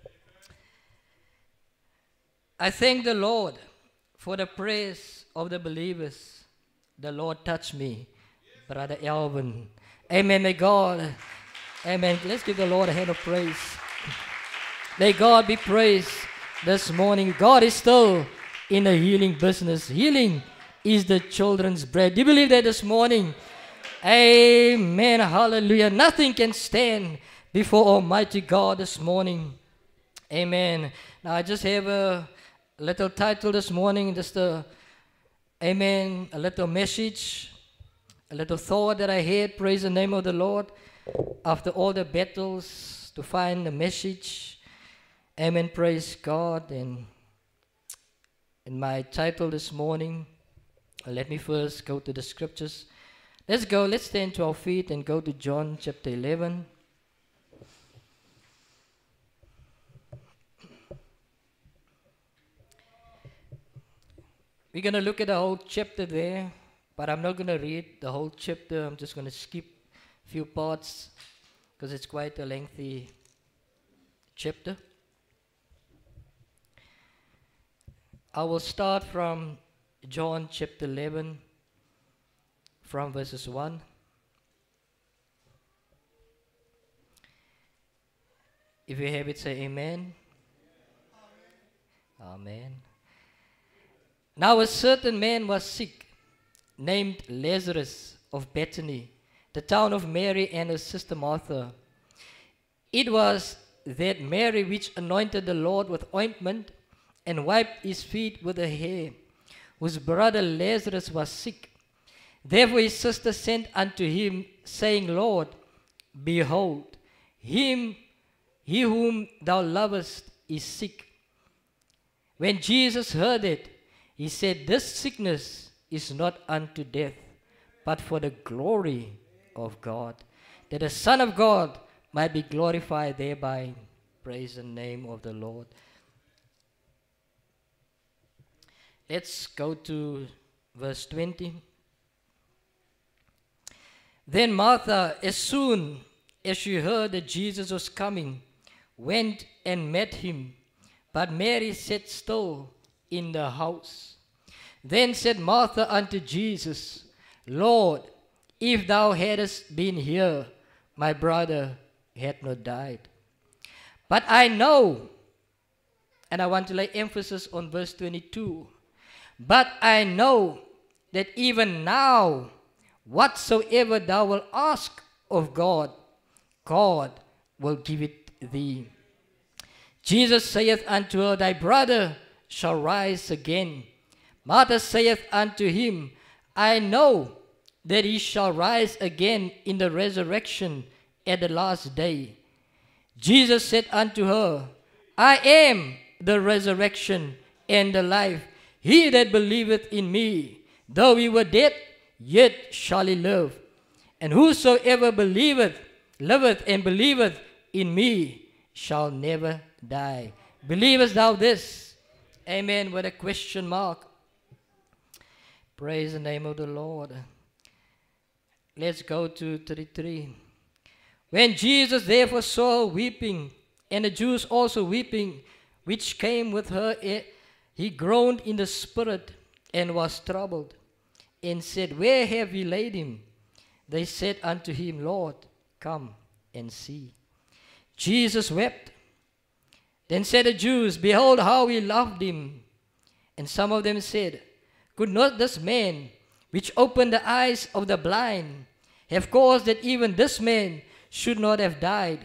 I thank the Lord for the prayers of the believers. The Lord touched me, Brother Alvin. Amen. May God, amen. Let's give the Lord a hand of praise. May God be praised this morning. God is still in the healing business. Healing is the children's bread. Do you believe that this morning? Amen. Hallelujah. Nothing can stand before Almighty God this morning. Amen. Now I just have a little title this morning, just a little message, a little thought that I had. Praise the name of the Lord. After all the battles to find the message. Amen. Praise God. And in my title this morning, let me first go to the scriptures. Let's stand to our feet and go to John chapter 11. We're going to look at the whole chapter there, but I'm not going to read the whole chapter. I'm just going to skip a few parts because it's quite a lengthy chapter. I will start from John chapter 11, from verses 1. If you have it, say amen. Amen. Now a certain man was sick, named Lazarus of Bethany, the town of Mary and her sister Martha. It was that Mary which anointed the Lord with ointment and wiped his feet with her hair, whose brother Lazarus was sick. Therefore his sister sent unto him, saying, Lord, behold, he whom thou lovest is sick. When Jesus heard it, he said, this sickness is not unto death, but for the glory of God, that the Son of God might be glorified thereby. Praise the name of the Lord. Let's go to verse 20. Then Martha, as soon as she heard that Jesus was coming, went and met him. But Mary sat still in the house. Then said Martha unto Jesus, Lord, if thou hadst been here, my brother had not died. But I know, and I want to lay emphasis on verse 22, but I know that even now, whatsoever thou wilt ask of God, God will give it thee. Jesus saith unto her, thy brother shall rise again. Martha saith unto him, I know that he shall rise again in the resurrection at the last day. Jesus said unto her, I am the resurrection and the life. He that believeth in me, though he were dead, yet shall he live. And whosoever liveth and believeth in me, shall never die. Believest thou this? Amen, with a question mark. Praise the name of the Lord. Let's go to 33. When Jesus therefore saw her weeping, and the Jews also weeping, which came with her, he groaned in the spirit and was troubled, and said, where have ye laid him? They said unto him, Lord, come and see. Jesus wept. Then said the Jews, behold how he loved him. And some of them said, could not this man, which opened the eyes of the blind, have caused that even this man should not have died?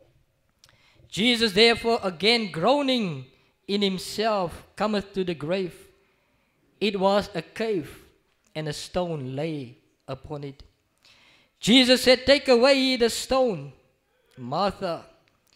Jesus therefore, again groaning in himself, cometh to the grave. It was a cave, and a stone lay upon it. Jesus said, take away ye the stone. Martha,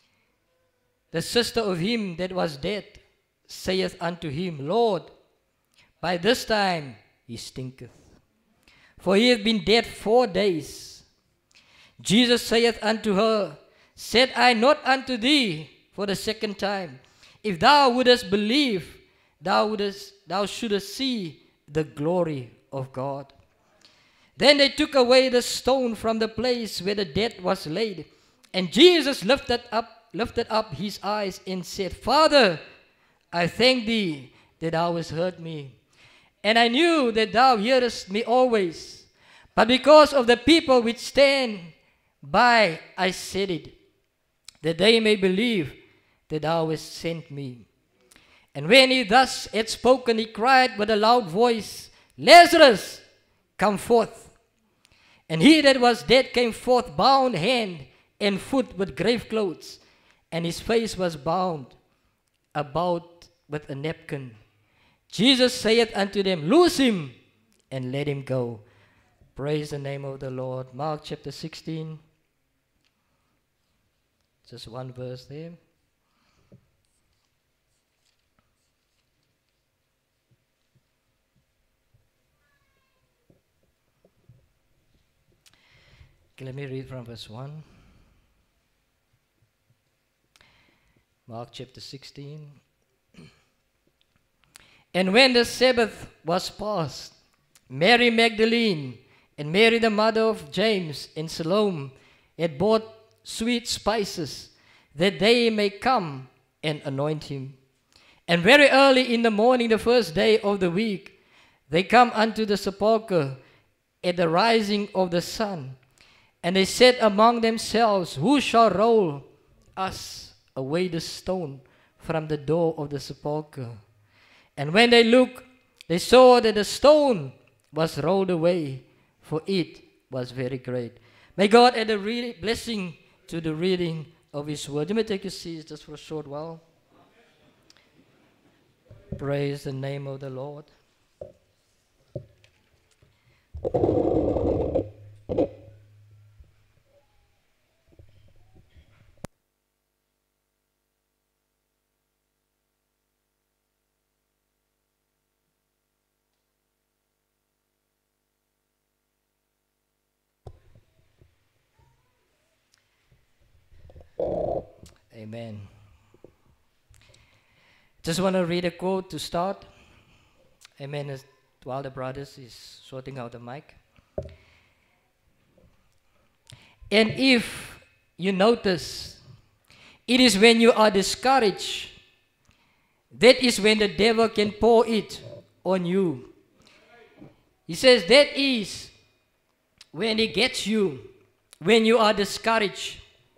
the sister of him that was dead, saith unto him, Lord, by this time he stinketh, for he hath been dead 4 days. Jesus saith unto her, said I not unto thee for the second time, if thou wouldest believe, thou shouldest see the glory of God. Then they took away the stone from the place where the dead was laid, And Jesus lifted up his eyes and said, Father, I thank thee that thou hast heard me. And I knew that thou hearest me always. But because of the people which stand by, I said it, that they may believe that thou hast sent me. And when he thus had spoken, he cried with a loud voice, Lazarus, come forth. And he that was dead came forth, bound hand and foot with grave clothes, and his face was bound about with a napkin. Jesus saith unto them, Loose him, and let him go. Praise the name of the Lord. Mark chapter 16. Just one verse there. Okay, let me read from verse 1. Mark chapter 16. And when the Sabbath was past, Mary Magdalene and Mary the mother of James and Salome had bought sweet spices, that they may come and anoint him. And very early in the morning, the first day of the week, they come unto the sepulchre at the rising of the sun. And they said among themselves, Who shall roll us away the stone from the door of the sepulchre? And when they looked, they saw that the stone was rolled away, for it was very great. May God add a blessing to the reading of His word. You may take your seats just for a short while. Praise the name of the Lord. Amen. Just want to read a quote to start. Amen. While the brothers is sorting out the mic. And if you notice, it is when you are discouraged, that is when the devil can pour it on you. He says that is when he gets you, when you are discouraged.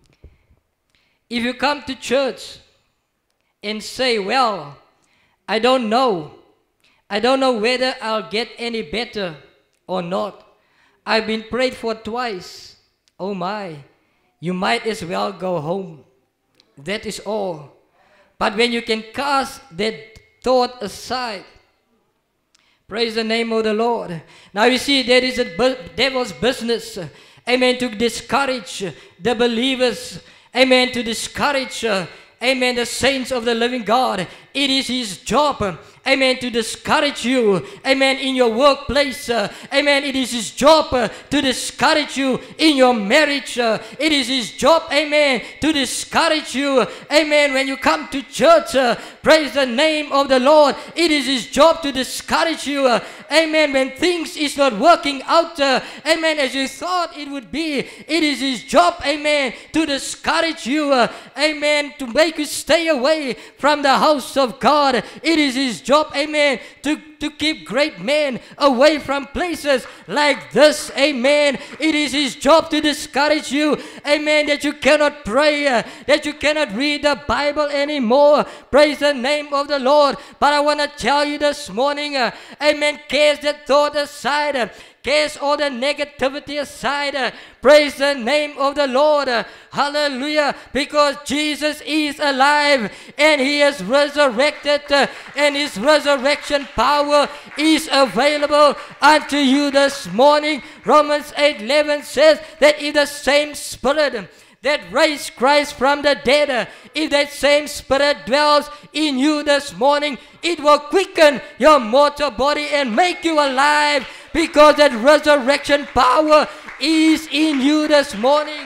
If you come to church and say, well, I don't know whether I'll get any better or not. I've been prayed for twice. Oh my, you might as well go home. That is all. But when you can cast that thought aside, praise the name of the Lord. Now you see, there is a devil's business, amen, to discourage the believers, amen, to discourage, amen, the saints of the living God. It is his job, amen, to discourage you, amen, in your workplace, amen. It is his job to discourage you in your marriage. It is his job, amen, to discourage you, amen, when you come to church. Praise the name of the Lord. It is his job to discourage you, amen, when things is not working out, amen, as you thought it would be. It is his job, amen, to discourage you, amen, to make you stay away from the house of God. It is his job, amen, to keep great men away from places like this, amen. It is his job to discourage you, amen, that you cannot pray, that you cannot read the Bible anymore. Praise the name of the Lord. But I want to tell you this morning, amen, cast that thought aside. Cast all the negativity aside. Praise the name of the Lord. Hallelujah. Because Jesus is alive and he is resurrected, and his resurrection power is available unto you this morning. Romans 8:11 says that if the same Spirit that raised Christ from the dead, if that same Spirit dwells in you this morning, it will quicken your mortal body and make you alive, because that resurrection power is in you this morning.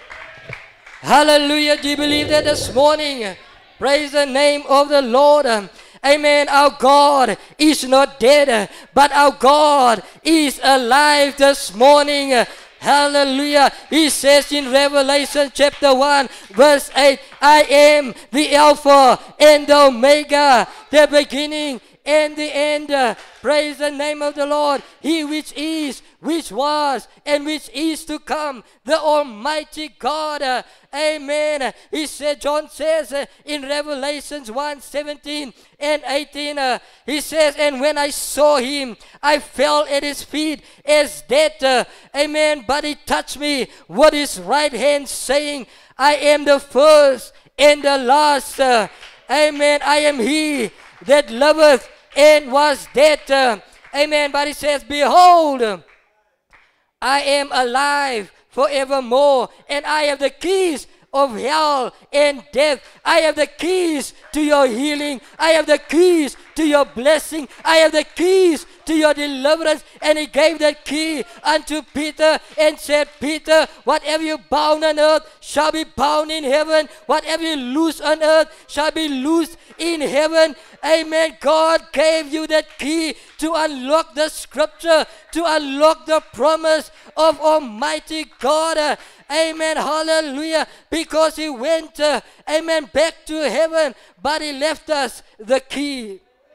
Hallelujah. Do you believe that this morning? Praise the name of the Lord. Amen. Our God is not dead, but our God is alive this morning. Hallelujah. He says in Revelation chapter 1 verse 8, I am the Alpha and the Omega, the beginning and the end. Praise the name of the Lord. He which is, which was, and which is to come, the Almighty God. Amen. He said, John says in Revelations 1:17 and 18, he says, and when I saw him, I fell at his feet as dead. Amen. But he touched me with his right hand, saying, I am the first and the last. Amen. I am he that loveth and was dead. Amen. But he says, behold, I am alive forevermore, and I have the keys of hell and death. I have the keys to your healing. I have the keys to your blessing. I have the keys to your deliverance. And he gave that key unto Peter and said, Peter, whatever you bound on earth shall be bound in heaven. Whatever you loose on earth shall be loosed in heaven. Amen. God gave you that key to unlock the scripture, to unlock the promise of Almighty God. Amen. Hallelujah. Because he went, amen, back to heaven, but he left us the key.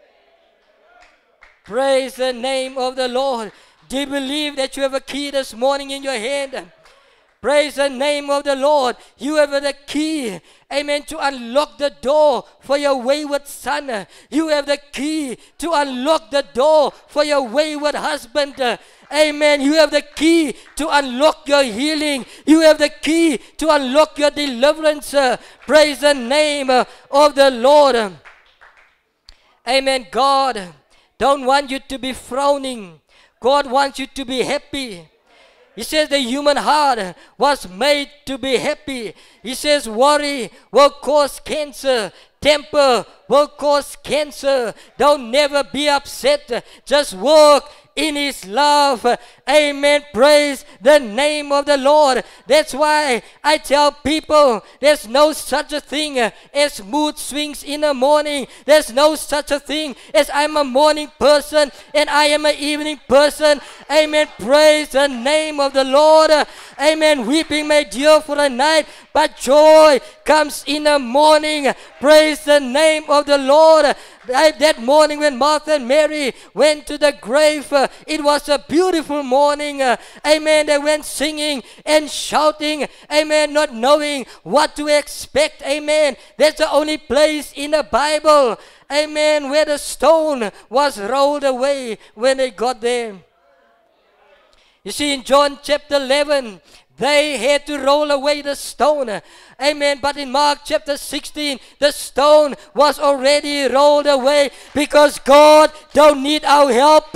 Praise the name of the Lord. Do you believe that you have a key this morning in your hand? Praise the name of the Lord. You have the key, amen, to unlock the door for your wayward son. You have the key to unlock the door for your wayward husband. Amen. You have the key to unlock your healing. You have the key to unlock your deliverance. Praise the name of the Lord. Amen. God don't want you to be frowning. God wants you to be happy. He says the human heart was made to be happy. He says worry will cause cancer. Temper will cause cancer. Don't never be upset. Just walk in his love. Amen. Praise the name of the Lord. That's why I tell people there's no such a thing as mood swings in the morning. There's no such a thing as I'm a morning person and I am an evening person. Amen. Praise the name of the Lord. Amen. Weeping may endure for a night, but joy comes in the morning. Praise the name of the Lord. That morning when Martha and Mary went to the grave, it was a beautiful morning. Amen. They went singing and shouting. Amen. Not knowing what to expect. Amen. That's the only place in the Bible, amen, where the stone was rolled away when they got there. You see, in John chapter 11, they had to roll away the stone. Amen. But in Mark chapter 16, the stone was already rolled away because God don't need our help.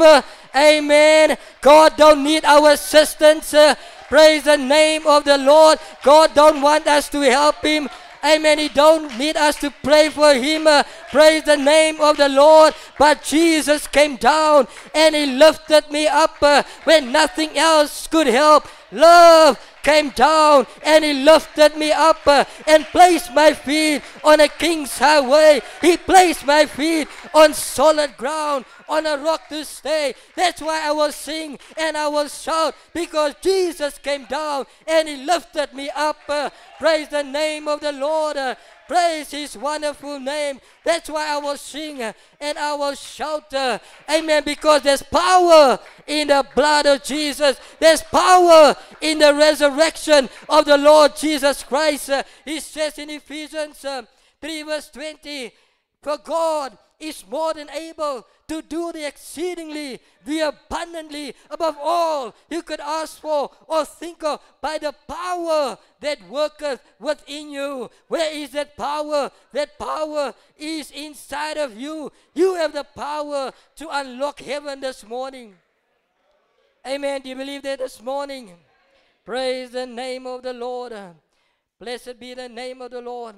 Amen. God don't need our assistance. Praise the name of the Lord. God don't want us to help him. Amen. He don't need us to pray for him. Praise the name of the Lord. But Jesus came down and he lifted me up when nothing else could help. Love came down and he lifted me up and placed my feet on a king's highway. He placed my feet on solid ground, on a rock to stay. That's why I will sing and I will shout, because Jesus came down and he lifted me up. Praise the name of the Lord. Praise his wonderful name. That's why I will sing and I will shout. Amen. Because there's power in the blood of Jesus. There's power in the resurrection of the Lord Jesus Christ. He says in Ephesians 3 verse 20, for God is more than able to do the exceedingly, the abundantly, above all you could ask for or think of, by the power that worketh within you. Where is that power? That power is inside of you. You have the power to unlock heaven this morning. Amen. Do you believe that this morning? Praise the name of the Lord. Blessed be the name of the Lord.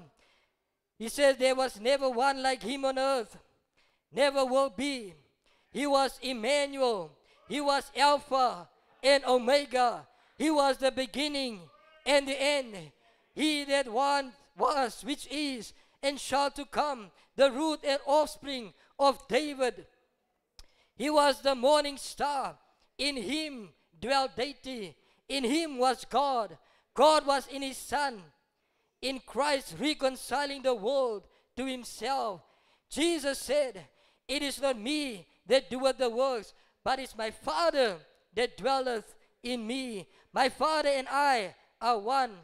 He says there was never one like him on earth. Never will be. He was Emmanuel. He was Alpha and Omega. He was the beginning and the end. He that one was, which is, and shall to come, the root and offspring of David. He was the morning star. In him dwelt deity, In him was God. God was in his Son. In Christ reconciling the world to himself. Jesus said, it is not me that doeth the works, but it's my Father that dwelleth in me. My Father and I are one.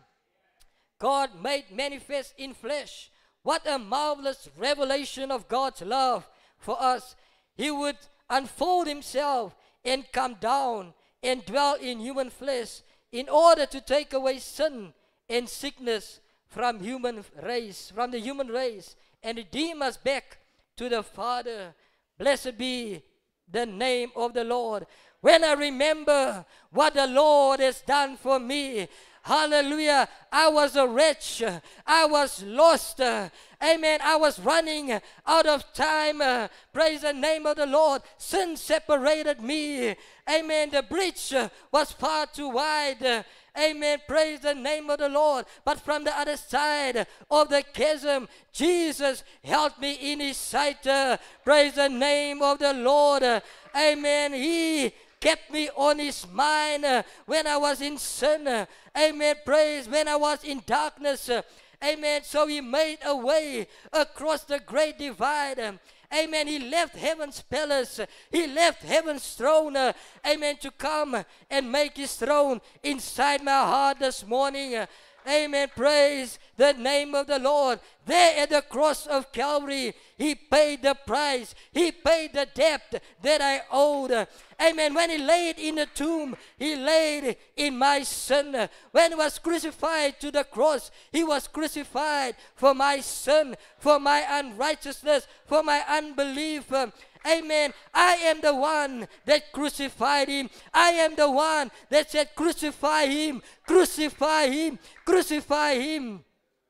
God made manifest in flesh. What a marvelous revelation of God's love for us. He would unfold himself and come down and dwell in human flesh in order to take away sin and sickness from the human race, and redeem us back to the Father. Blessed be the name of the Lord. When I remember what the Lord has done for me, hallelujah, I was a wretch. I was lost. Amen. I was running out of time. Praise the name of the Lord. Sin separated me. Amen. The breach was far too wide. Amen. Praise the name of the Lord. But from the other side of the chasm, Jesus held me in his sight. Praise the name of the Lord. Amen. He kept me on his mind when I was in sin. Amen. Praise. When I was in darkness. Amen. So he made a way across the great divide. Amen. He left heaven's palace. He left heaven's throne. Amen. To come and make his throne inside my heart this morning. Amen. Praise the name of the Lord. There at the cross of Calvary, he paid the price. He paid the debt that I owed. Amen. When he laid in the tomb, he laid in my sin. When he was crucified to the cross, he was crucified for my sin, for my unrighteousness, for my unbelief. Amen. I am the one that crucified him. I am the one that said, crucify him, crucify him, crucify him.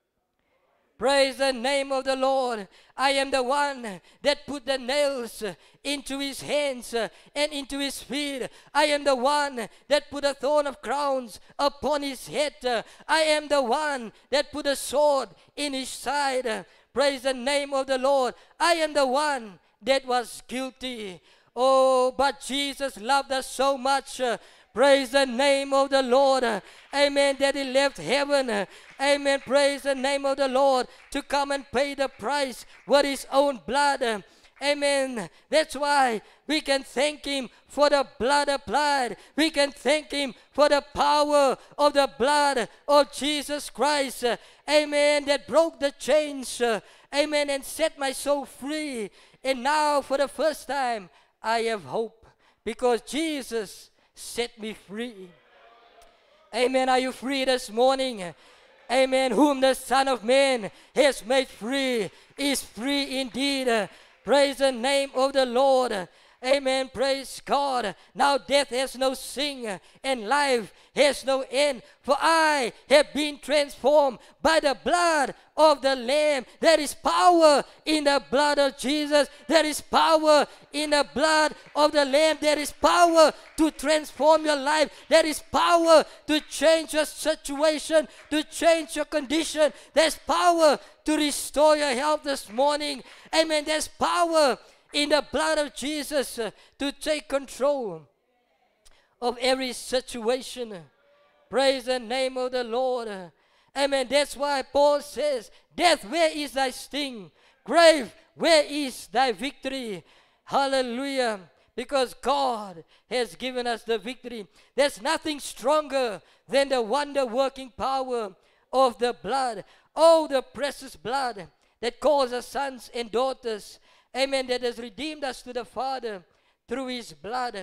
Praise the name of the Lord. I am the one that put the nails into his hands and into his feet. I am the one that put a thorn of crowns upon his head. I am the one that put a sword in his side. Praise the name of the Lord. I am the one that was guilty. Oh, but Jesus loved us so much. Praise the name of the Lord. Amen. That he left heaven. Amen. Praise the name of the Lord to come and pay the price with his own blood. Amen. That's why we can thank him for the blood applied. We can thank him for the power of the blood of Jesus Christ. Amen. That broke the chains. Amen. And set my soul free. And now for the first time, I have hope because Jesus set me free. Amen. Are you free this morning? Amen. Whom the Son of Man has made free is free indeed. Praise the name of the Lord. Amen. Praise God. Now death has no sting and life has no end. For I have been transformed by the blood of the Lamb. There is power in the blood of Jesus. There is power in the blood of the Lamb. There is power to transform your life. There is power to change your situation, to change your condition. There's power to restore your health this morning. Amen. There's power in the blood of Jesus to take control of every situation. Praise the name of the Lord. Amen. That's why Paul says, death, where is thy sting? Grave, where is thy victory? Hallelujah. Because God has given us the victory. There's nothing stronger than the wonder-working power of the blood. Oh, the precious blood that calls us sons and daughters. Amen. That has redeemed us to the Father through his blood.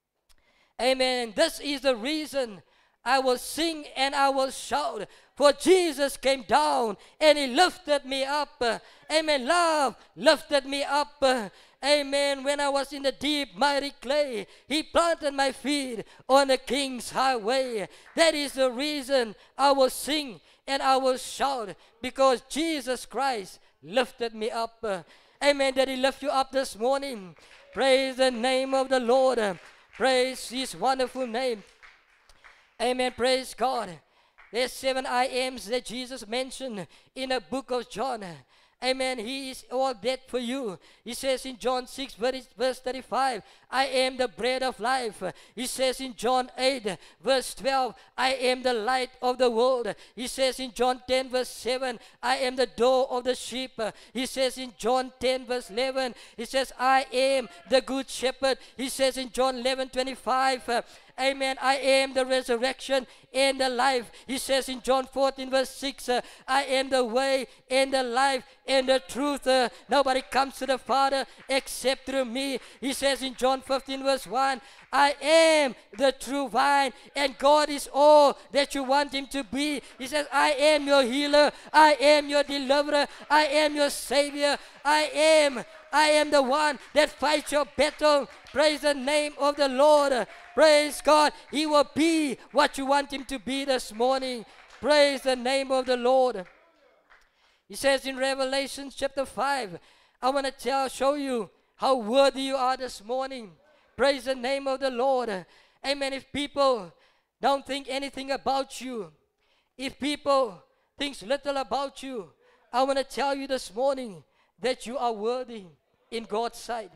Amen. This is the reason I will sing and I will shout. For Jesus came down and he lifted me up. Amen. Love lifted me up. Amen. When I was in the deep, mighty clay, he planted my feet on the King's highway. That is the reason I will sing and I will shout. Because Jesus Christ lifted me up. Amen. That he lift you up this morning. Praise the name of the Lord. Praise his wonderful name. Amen. Praise God. There's 7 I ams that Jesus mentioned in the book of John. Amen. He is all that for you. He says in John 6, verse 35, I am the bread of life. He says in John 8, verse 12, I am the light of the world. He says in John 10, verse 7, I am the door of the sheep. He says in John 10, verse 11, he says, I am the good shepherd. He says in John 11, 25, amen, I am the resurrection and the life. He says in John 14 verse 6, I am the way and the life and the truth. Nobody comes to the Father except through me. He says in John 15 verse 1, I am the true vine, and God is all that you want him to be. He says, I am your healer. I am your deliverer. I am your savior. I am the one that fights your battle. Praise the name of the Lord. Praise God. He will be what you want him to be this morning. Praise the name of the Lord. He says in Revelation chapter 5, I want to show you how worthy you are this morning. Praise the name of the Lord. Amen. If people don't think anything about you, if people think little about you, I want to tell you this morning that you are worthy in God's sight.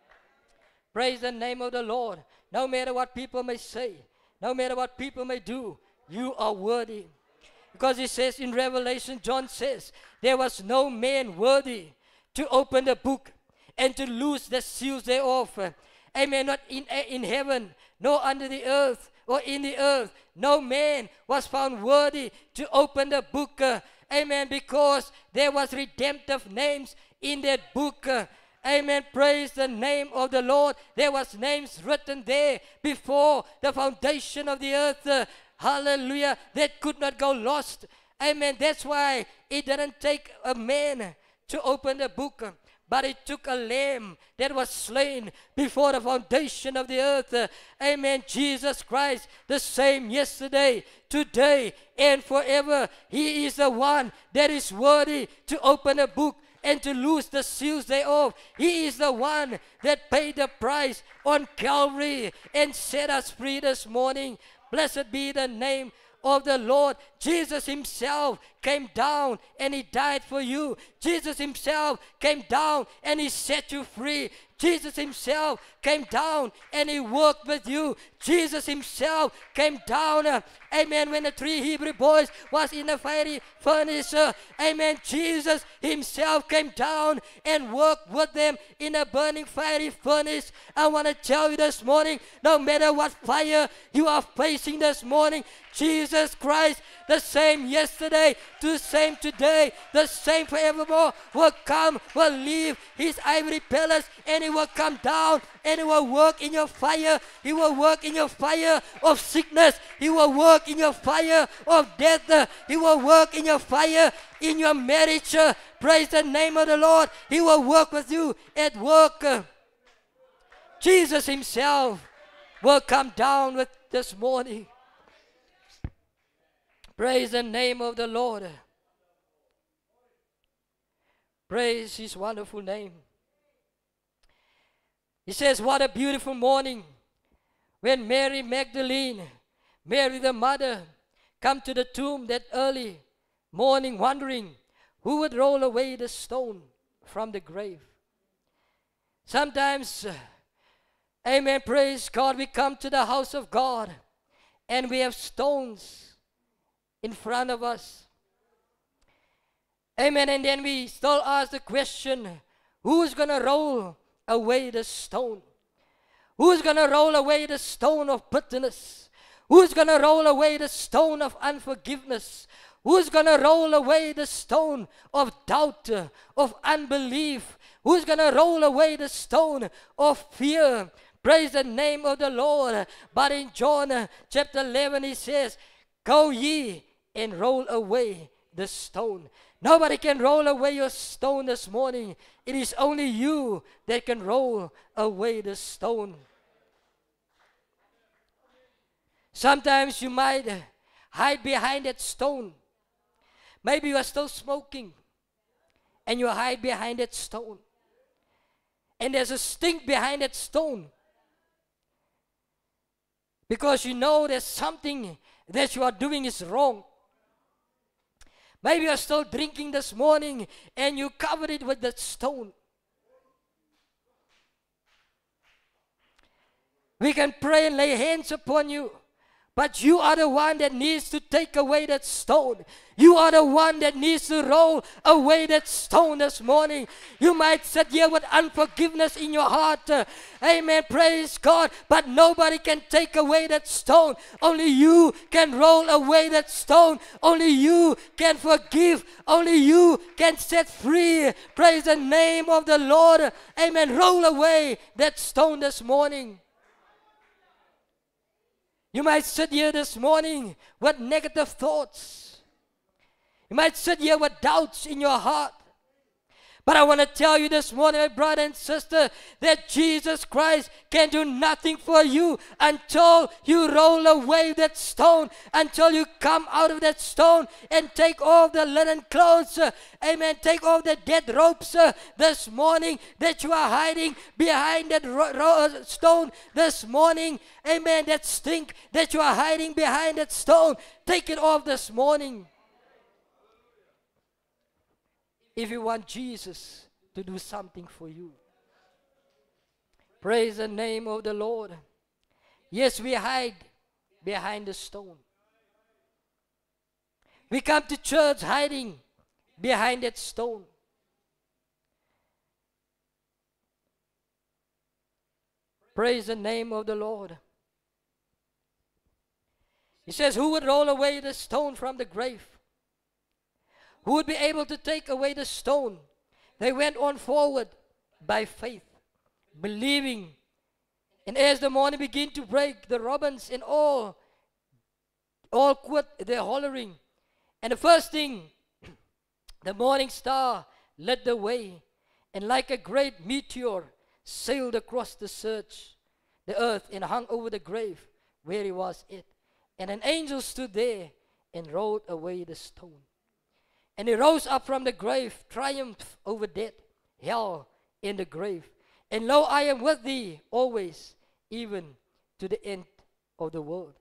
Praise the name of the Lord. No matter what people may say, no matter what people may do, you are worthy. Because it says in Revelation, John says, there was no man worthy to open the book and to loose the seals thereof. Amen. Not in heaven, nor under the earth, or in the earth. No man was found worthy to open the book. Amen. Because there was redemptive names in that book. Amen. Praise the name of the Lord. There was names written there before the foundation of the earth. Hallelujah. That could not go lost. Amen. That's why it didn't take a man to open the book, but it took a lamb that was slain before the foundation of the earth. Amen. Jesus Christ, the same yesterday, today, and forever. He is the one that is worthy to open a book and to loose the seals thereof. He is the one that paid the price on Calvary and set us free this morning. Blessed be the name of the Lord. Jesus himself came down and he died for you. Jesus himself came down and he set you free. Jesus himself came down and he worked with you. Jesus himself came down, amen, when the 3 Hebrew boys was in the fiery furnace, amen, Jesus himself came down and worked with them in a burning fiery furnace. I want to tell you this morning, no matter what fire you are facing this morning, Jesus Christ, the same yesterday, the same today, the same forevermore, will come, will leave his ivory palace, and he will come down and he will work in your fire. He will work in your fire of sickness. He will work in your fire of death. He will work in your fire in your marriage. Praise the name of the Lord. He will work with you at work. Jesus himself will come down with this morning. Praise the name of the Lord. Praise his wonderful name. He says, what a beautiful morning when Mary Magdalene, Mary the mother, come to the tomb that early morning wondering who would roll away the stone from the grave. Sometimes, amen, praise God, we come to the house of God and we have stones in front of us. Amen. And then we still ask the question, who's going to roll away the stone? Who's going to roll away the stone of bitterness? Who's going to roll away the stone of unforgiveness? Who's going to roll away the stone of doubt, of unbelief? Who's going to roll away the stone of fear? Praise the name of the Lord. But in John chapter 11 he says, go ye and roll away the stone. Nobody can roll away your stone this morning. It is only you that can roll away the stone. Sometimes you might hide behind that stone. Maybe you are still smoking and you hide behind that stone. And there's a stink behind that stone. Because you know there's something that you are doing is wrong. Maybe you're still drinking this morning and you covered it with that stone. We can pray and lay hands upon you. But you are the one that needs to take away that stone. You are the one that needs to roll away that stone this morning. You might sit here with unforgiveness in your heart. Amen. Praise God. But nobody can take away that stone. Only you can roll away that stone. Only you can forgive. Only you can set free. Praise the name of the Lord. Amen. Roll away that stone this morning. You might sit here this morning with negative thoughts. You might sit here with doubts in your heart. But I want to tell you this morning, my brother and sister, that Jesus Christ can do nothing for you until you roll away that stone, until you come out of that stone and take off the linen clothes. Amen. Take off the dead ropes this morning that you are hiding behind that stone this morning. Amen. That stink that you are hiding behind that stone. Take it off this morning. If you want Jesus to do something for you. Praise the name of the Lord. Yes, we hide behind the stone. We come to church hiding behind that stone. Praise the name of the Lord. He says, who would roll away the stone from the grave? Who would be able to take away the stone? They went on forward by faith, believing. And as the morning began to break, the robins and all quit their hollering. And the first thing, the morning star led the way, and like a great meteor, sailed across the earth, and hung over the grave where he was at. And an angel stood there and rolled away the stone. And he rose up from the grave, triumphed over death, hell, and the grave. And lo, I am with thee always, even to the end of the world.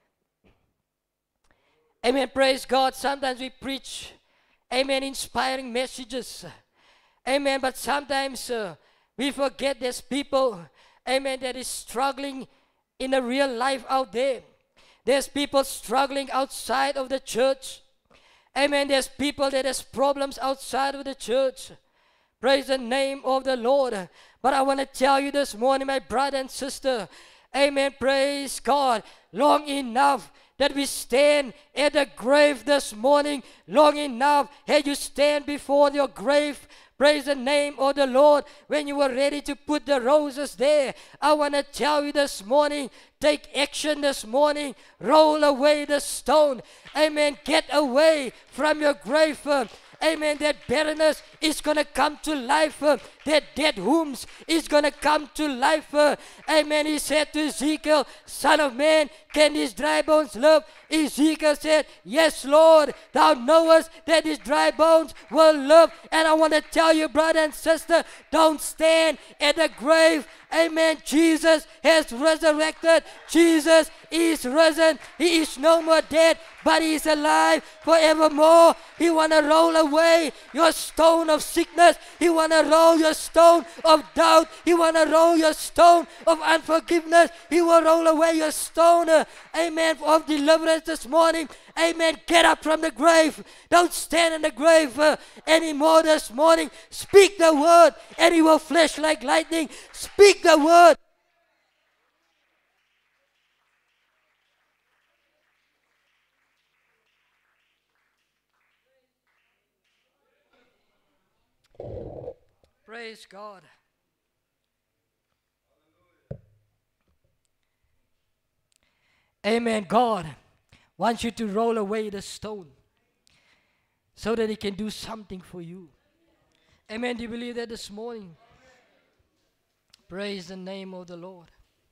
Amen. Praise God. Sometimes we preach, amen, inspiring messages. Amen. But sometimes we forget there's people, amen, that is struggling in a real life out there. There's people struggling outside of the church. Amen. There's people that has problems outside of the church. Praise the name of the Lord. But I want to tell you this morning, my brother and sister, amen, praise God, long enough that we stand at the grave this morning, long enough had you stand before your grave. Praise the name of the Lord. When you were ready to put the roses there, I want to tell you this morning, take action this morning. Roll away the stone. Amen. Get away from your grave. Amen. That barrenness is going to come to life. That dead wombs is going to come to life. Amen. He said to Ezekiel, Son of man, can these dry bones live? Ezekiel said, yes, Lord, thou knowest that these dry bones will live. And I want to tell you, brother and sister, don't stand at the grave. Amen. Jesus has resurrected. Jesus is risen. He is no more dead, but he is alive forevermore. He want to roll away your stone of sickness. He want to roll your stone of doubt. He want to roll your stone of unforgiveness. He will roll away your stone, amen, of deliverance this morning. Amen. Get up from the grave. Don't stand in the grave anymore this morning. Speak the word and he will flash like lightning. Speak the word. Praise God. Amen. God wants you to roll away the stone so that he can do something for you. Amen. Do you believe that this morning? Praise the name of the Lord.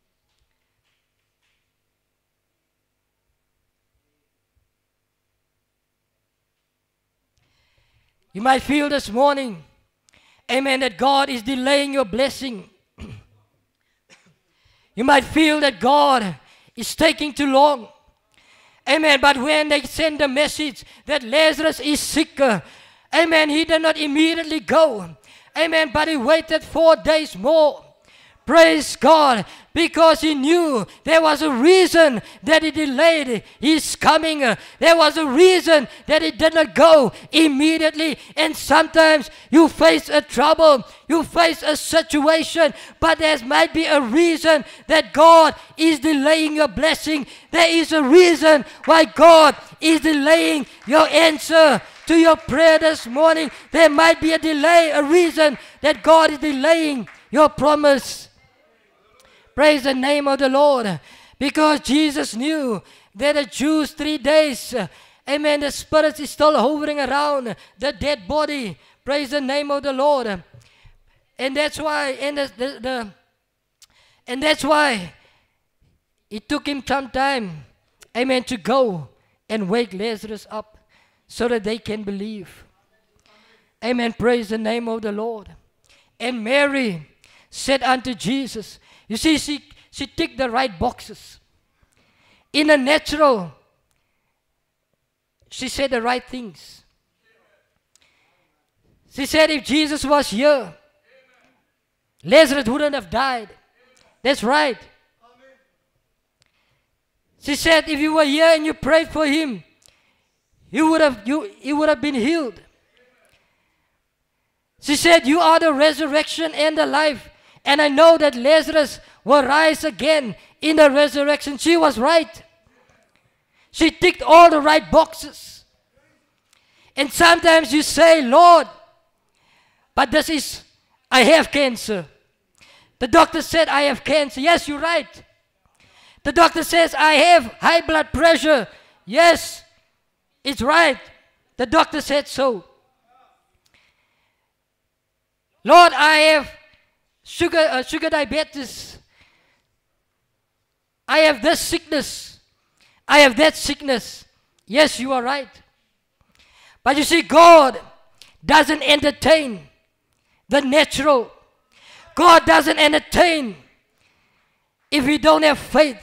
You might feel this morning, amen, that God is delaying your blessing. You might feel that God is taking too long. Amen. But when they sent the message that Lazarus is sick, amen, he did not immediately go. Amen. But he waited 4 days more. Praise God, because he knew there was a reason that he delayed his coming. There was a reason that he did not go immediately. And sometimes you face a trouble, you face a situation, but there might be a reason that God is delaying your blessing. There is a reason why God is delaying your answer to your prayer this morning. There might be a delay, a reason that God is delaying your promise. Praise the name of the Lord. Because Jesus knew that the Jews 3 days, amen, the spirit is still hovering around the dead body. Praise the name of the Lord. And that's why, and that's why it took him some time, amen, to go and wake Lazarus up so that they can believe. Amen. Praise the name of the Lord. And Mary said unto Jesus, you see, she ticked the right boxes. In the natural, she said the right things. She said if Jesus was here, Lazarus wouldn't have died. That's right. She said if you were here and you prayed for him, he would have been healed. She said, you are the resurrection and the life. And I know that Lazarus will rise again in the resurrection. She was right. She ticked all the right boxes. And sometimes you say, Lord, but I have cancer. The doctor said I have cancer. Yes, you're right. The doctor says I have high blood pressure. Yes, it's right. The doctor said so. Lord, I have sugar diabetes. I have this sickness. I have that sickness. Yes, you are right. But you see, God doesn't entertain the natural. God doesn't entertain if we don't have faith.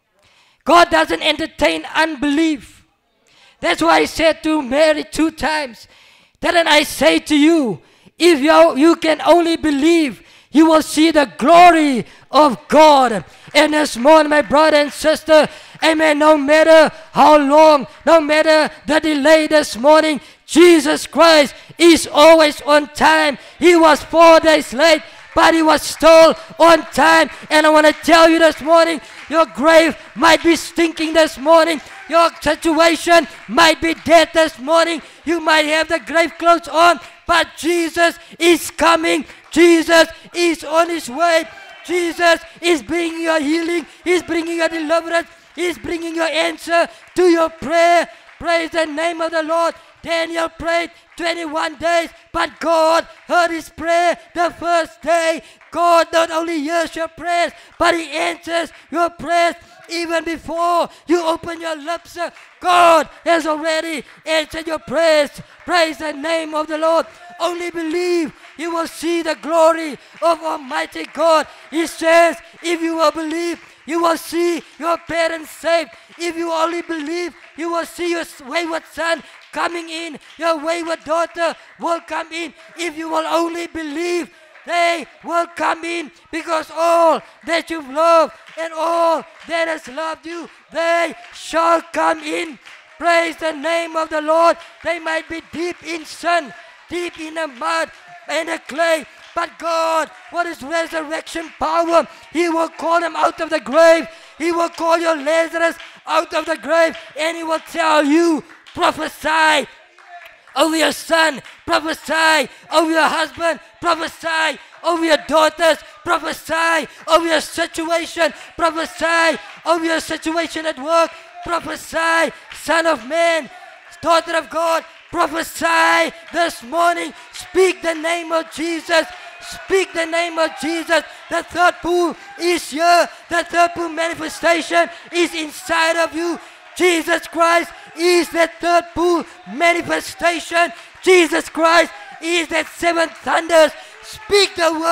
God doesn't entertain unbelief. That's why he said to Mary 2 times, didn't I say to you, if you can only believe, you will see the glory of God. And this morning, my brother and sister, amen, no matter how long, no matter the delay this morning, Jesus Christ is always on time. He was 4 days late, but he was still on time. And I want to tell you this morning, your grave might be stinking this morning. Your situation might be dead this morning. You might have the grave clothes on, but Jesus is coming. Jesus is on his way. Jesus is bringing your healing. He's bringing your deliverance. He's bringing your answer to your prayer. Praise the name of the Lord. Daniel prayed 21 days, but God heard his prayer the first day. God not only hears your prayers, but he answers your prayers even before you open your lips. God has already answered your prayers. Praise the name of the Lord. Only believe, you will see the glory of Almighty God. He says, if you will believe, you will see your parents saved. If you only believe, you will see your wayward son coming in. Your wayward daughter will come in. If you will only believe, they will come in, because all that you've loved and all that has loved you, they shall come in. Praise the name of the Lord. They might be deep in sin, deep in the mud and the clay, but God, what is resurrection power? He will call them out of the grave. He will call your Lazarus out of the grave, and he will tell you, prophesy over your son, prophesy over your husband, prophesy over your daughters, prophesy over your situation, prophesy over your situation at work, prophesy, son of man, daughter of God, prophesy this morning. Speak the name of Jesus. Speak the name of Jesus. The third pool is here. The third pool manifestation is inside of you. Jesus Christ is that third pool manifestation. Jesus Christ is that seventh thunders. Speak the word.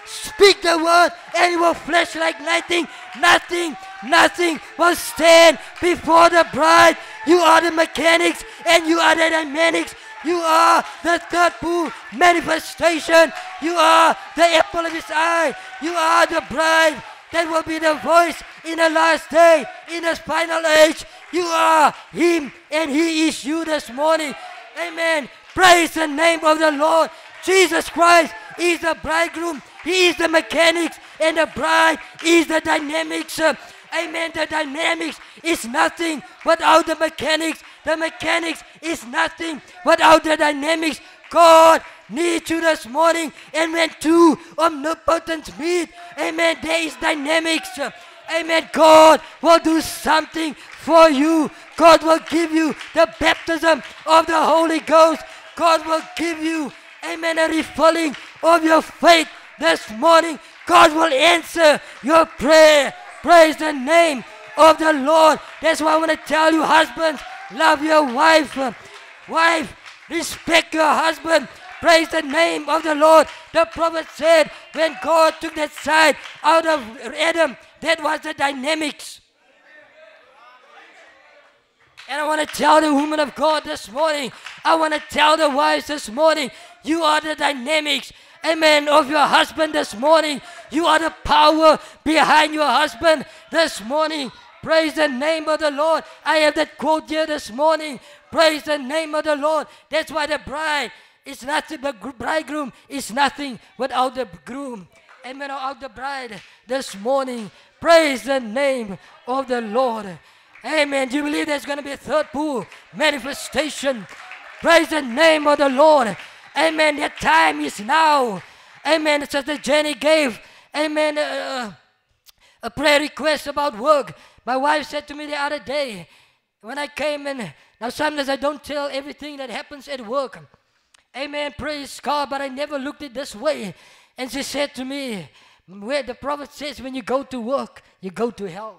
Speak the word and it will flash like lightning. Nothing will stand before the bride. You are the mechanics and you are the dynamics. You are the third pool manifestation. You are the apple of his eye. You are the bride that will be the voice in the last day, in the final age. You are him and he is you this morning. Amen. Praise the name of the Lord. Jesus Christ is the bridegroom. He is the mechanics and the bride is the dynamics. Amen. The dynamics is nothing without the mechanics. The mechanics is nothing without the dynamics. God needs you this morning. And when two omnipotents meet, amen, there is dynamics. Amen. God will do something for you. God will give you the baptism of the Holy Ghost. God will give you, amen, a refilling of your faith this morning. God will answer your prayer. Praise the name of the Lord. That's why I want to tell you, husbands, love your wife. Wife, respect your husband. Praise the name of the Lord. The prophet said when God took that side out of Adam, that was the dynamics. And I want to tell the woman of God this morning, I want to tell the wives this morning, you are the dynamics, amen, of your husband this morning. You are the power behind your husband this morning. Praise the name of the Lord. I have that quote here this morning. Praise the name of the Lord. That's why the bride is nothing, the bridegroom is nothing without the groom. Amen, without the bride this morning. Praise the name of the Lord. Amen. Do you believe there's going to be a third pool manifestation? Praise the name of the Lord. Amen. The time is now. Amen. Sister Jenny gave, amen, a prayer request about work. My wife said to me the other day when I came in, now sometimes I don't tell everything that happens at work. Amen. Praise God. But I never looked at it this way. And she said to me, where the prophet says when you go to work, you go to hell.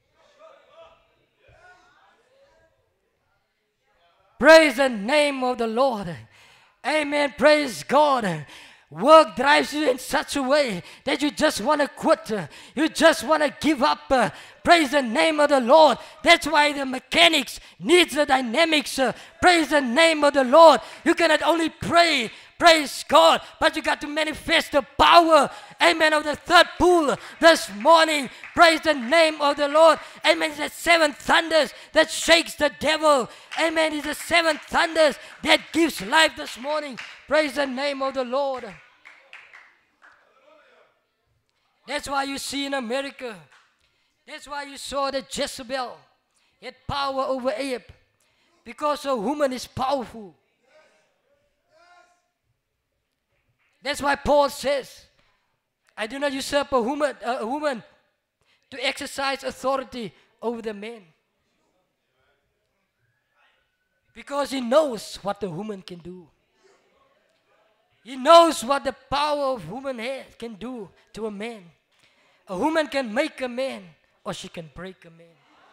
Praise the name of the Lord. Amen. Praise God. Work drives you in such a way that you just want to quit. You just want to give up. Praise the name of the Lord. That's why the mechanics needs the dynamics. Praise the name of the Lord. You cannot only pray, praise God, but you got to manifest the power, amen, of the third pool this morning. Praise the name of the Lord. Amen. It's the seven thunders that shakes the devil. Amen. It's the seven thunders that gives life this morning. Praise the name of the Lord. That's why you see in America, that's why you saw that Jezebel had power over Ahab, because a woman is powerful. That's why Paul says, I do not usurp a woman to exercise authority over the man. Because he knows what the woman can do. He knows what the power of woman can do to a man. A woman can make a man or she can break a man.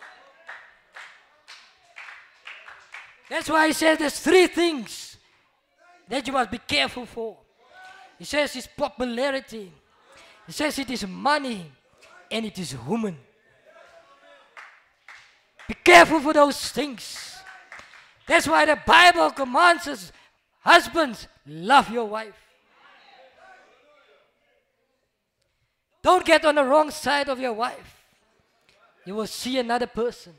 That's why he says there's three things that you must be careful for. He says it's popularity. He says it is money and it is woman. Be careful for those things. That's why the Bible commands us, husbands, love your wife. Don't get on the wrong side of your wife. You will see another person.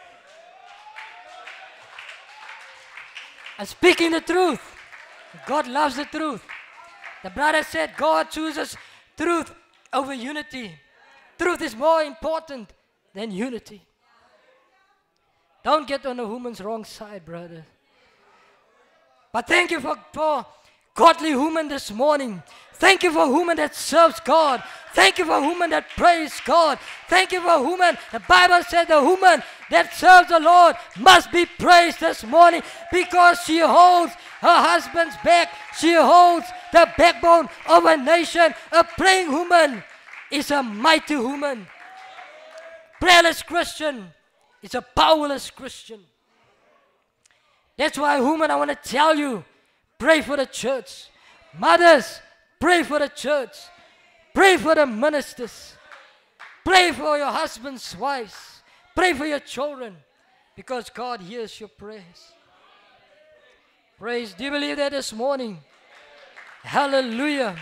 I'm speaking the truth. God loves the truth. The brother said God chooses truth over unity. Truth is more important than unity. Don't get on a woman's wrong side, brother. But thank you for godly women this morning. Thank you for women that serves God. Thank you for women that praise God. Thank you for women. The Bible said the woman that serves the Lord must be praised this morning because she holds her husband's back. She holds the backbone of a nation. A praying woman is a mighty woman. Prayerless Christian is a powerless Christian. That's why, women, I want to tell you, pray for the church. Mothers, pray for the church. Pray for the ministers. Pray for your husbands, wives. Pray for your children, because God hears your prayers. Praise. Do you believe that this morning? Hallelujah.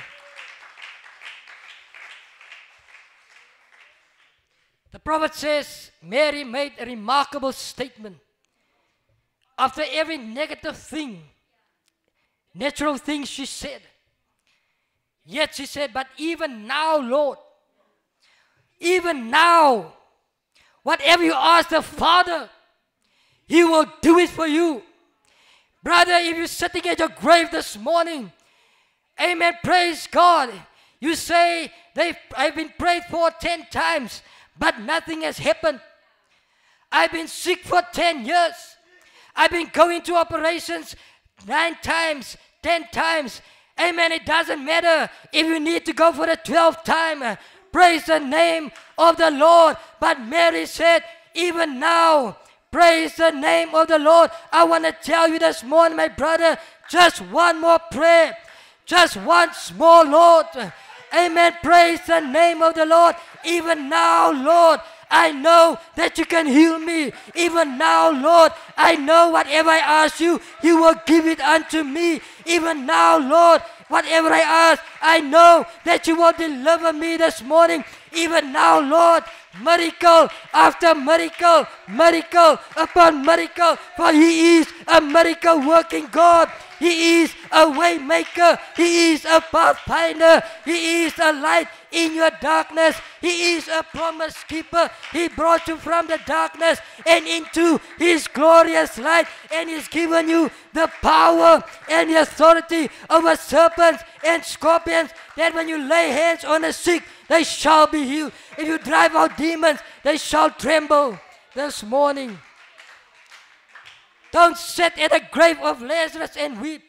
The prophet says Mary made a remarkable statement. After every negative thing, natural thing she said, yet she said, but even now, Lord, even now, whatever you ask the Father, He will do it for you. Brother, if you're sitting at your grave this morning, amen, praise God. You say, I've been prayed for 10 times, but nothing has happened. I've been sick for 10 years. I've been going to operations 9 times, 10 times. Amen. It doesn't matter if you need to go for the 12th time. Praise the name of the Lord. But Mary said, even now, praise the name of the Lord. I want to tell you this morning, my brother, just one more prayer. Just once more, Lord. Amen. Praise the name of the Lord. Even now, Lord, I know that you can heal me. Even now, Lord, I know whatever I ask you, you will give it unto me. Even now, Lord, whatever I ask, I know that you will deliver me this morning. Even now, Lord, miracle after miracle, miracle upon miracle, for He is a miracle working God. He is a way maker. He is a pathfinder. He is a light in your darkness. He is a promise keeper. He brought you from the darkness and into His glorious light, and He's given you the power and the authority over serpents and scorpions, that when you lay hands on the sick, they shall be healed. If you drive out demons, they shall tremble. This morning, don't sit at the grave of Lazarus and weep.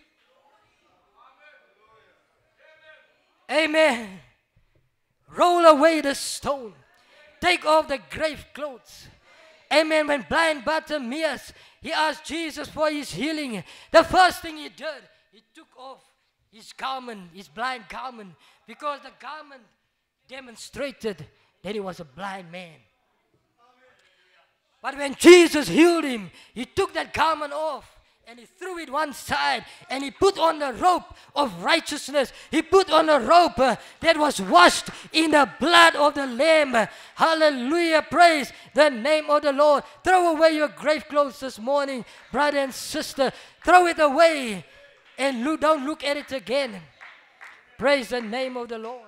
Amen. Roll away the stone. Take off the grave clothes. Amen. When blind Bartimaeus, he asked Jesus for his healing, the first thing he did, he took off his garment, his blind garment, because the garment demonstrated that he was a blind man. But when Jesus healed him, he took that garment off and he threw it one side and he put on the robe of righteousness. He put on a robe that was washed in the blood of the Lamb. Hallelujah. Praise the name of the Lord. Throw away your grave clothes this morning, brother and sister. Throw it away and don't look at it again. Praise the name of the Lord.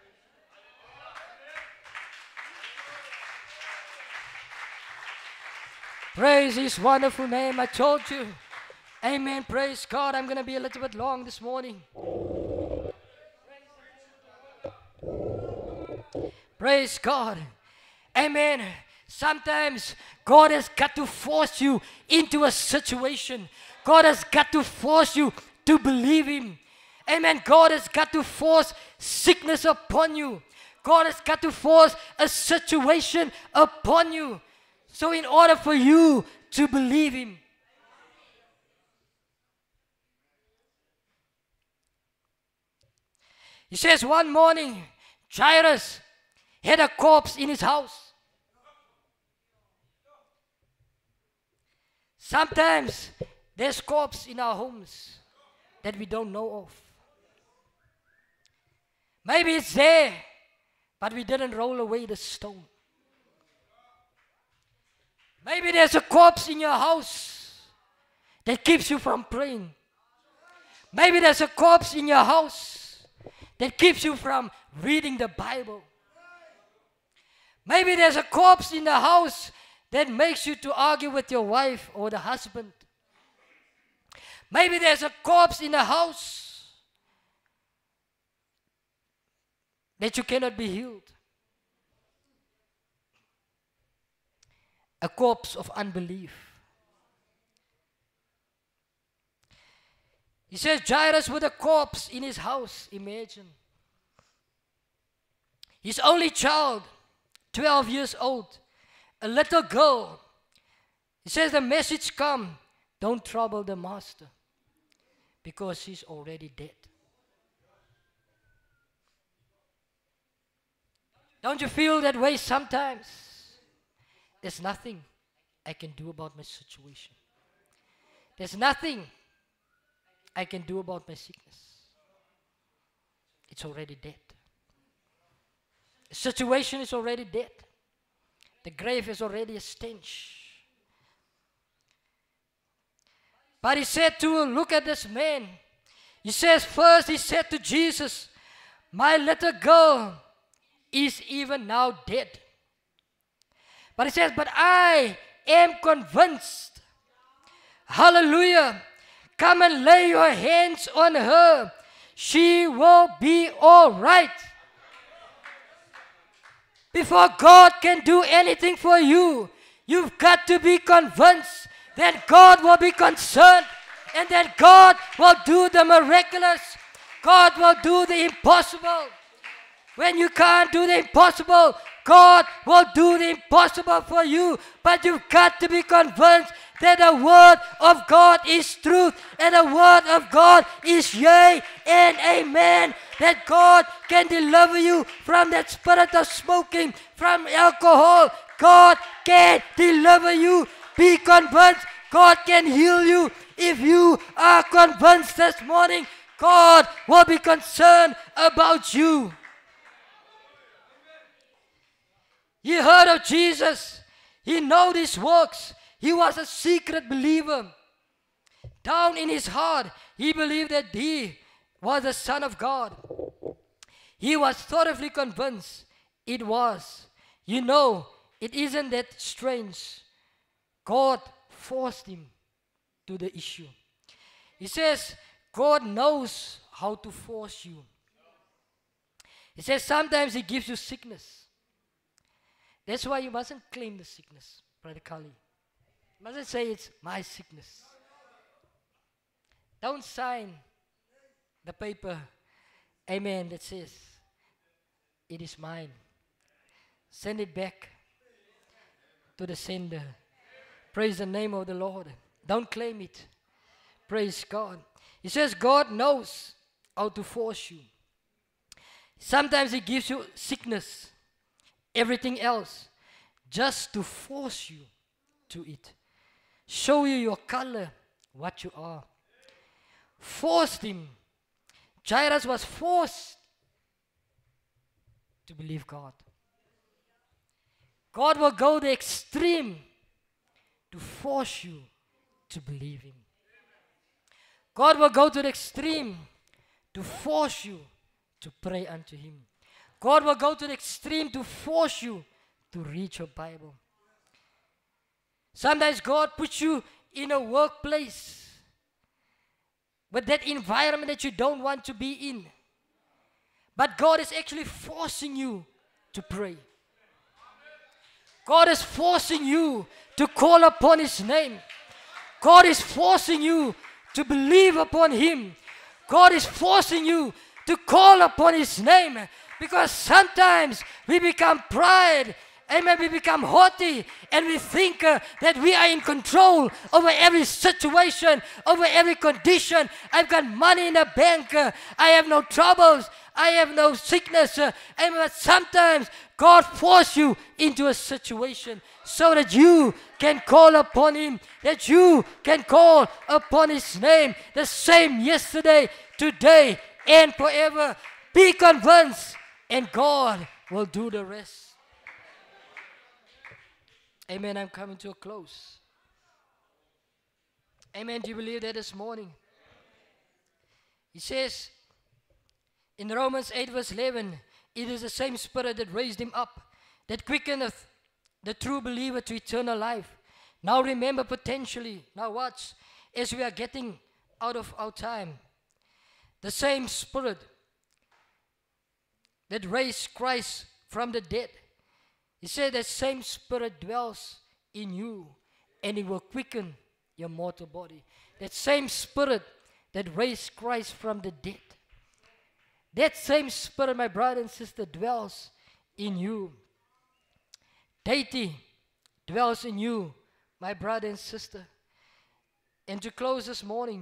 Praise His wonderful name. I told you. Amen. Praise God. I'm going to be a little bit long this morning. Praise God. Amen. Sometimes God has got to force you into a situation. God has got to force you to believe Him. Amen. God has got to force sickness upon you. God has got to force a situation upon you. So in order for you to believe Him, He says one morning, Jairus had a corpse in his house. Sometimes there's corpse in our homes that we don't know of. Maybe it's there, but we didn't roll away the stone. Maybe there's a corpse in your house that keeps you from praying. Maybe there's a corpse in your house that keeps you from reading the Bible. Maybe there's a corpse in the house that makes you to argue with your wife or the husband. Maybe there's a corpse in the house that you cannot be healed. A corpse of unbelief. He says Jairus with a corpse in his house. Imagine. His only child, 12 years old, a little girl. He says the message come, don't trouble the master, because she's already dead. Don't you feel that way sometimes? There's nothing I can do about my situation. There's nothing I can do about my sickness. It's already dead. The situation is already dead. The grave is already a stench. But he said to look at this man. He says first he said to Jesus, my little girl is even now dead. But he says, but I am convinced. Hallelujah. Come and lay your hands on her. She will be all right. Before God can do anything for you, you've got to be convinced that God will be concerned and that God will do the miraculous. God will do the impossible. When you can't do the impossible, God will do the impossible for you. But you've got to be convinced that the word of God is truth and the word of God is yea and amen. That God can deliver you from that spirit of smoking, from alcohol. God can deliver you. Be convinced. God can heal you. If you are convinced this morning, God will be concerned about you. He heard of Jesus. He knew his works. He was a secret believer. Down in his heart, he believed that he was the Son of God. He was thoroughly convinced it was. You know, it isn't that strange. God forced him to the issue. He says, God knows how to force you. He says sometimes he gives you sickness. That's why you mustn't claim the sickness, Brother Kali. You mustn't say it's my sickness. Don't sign the paper, amen, that says, it is mine. Send it back to the sender. Praise the name of the Lord. Don't claim it. Praise God. He says God knows how to force you. Sometimes he gives you sickness, everything else, just to force you to it. Show you your color, what you are. Forced him. Jairus was forced to believe God. God will go the extreme to force you to believe him. God will go to the extreme to force you to pray unto him. God will go to the extreme to force you to read your Bible. Sometimes God puts you in a workplace with that environment that you don't want to be in. But God is actually forcing you to pray. God is forcing you to call upon his name. God is forcing you to believe upon him. God is forcing you to call upon his name. Because sometimes we become pride. Amen. We become haughty and we think that we are in control over every situation, over every condition. I've got money in the bank. I have no troubles. I have no sickness. But sometimes God forces you into a situation so that you can call upon him, that you can call upon his name, the same yesterday, today, and forever. Be convinced, and God will do the rest. Amen. I'm coming to a close. Amen. Do you believe that this morning? He says in Romans 8 verse 11, it is the same spirit that raised him up, that quickeneth the true believer to eternal life. Now remember potentially, now watch, as we are getting out of our time, the same spirit that raised Christ from the dead. He said that same spirit dwells in you and it will quicken your mortal body. That same spirit that raised Christ from the dead. That same spirit, my brother and sister, dwells in you. Deity dwells in you, my brother and sister. And to close this morning,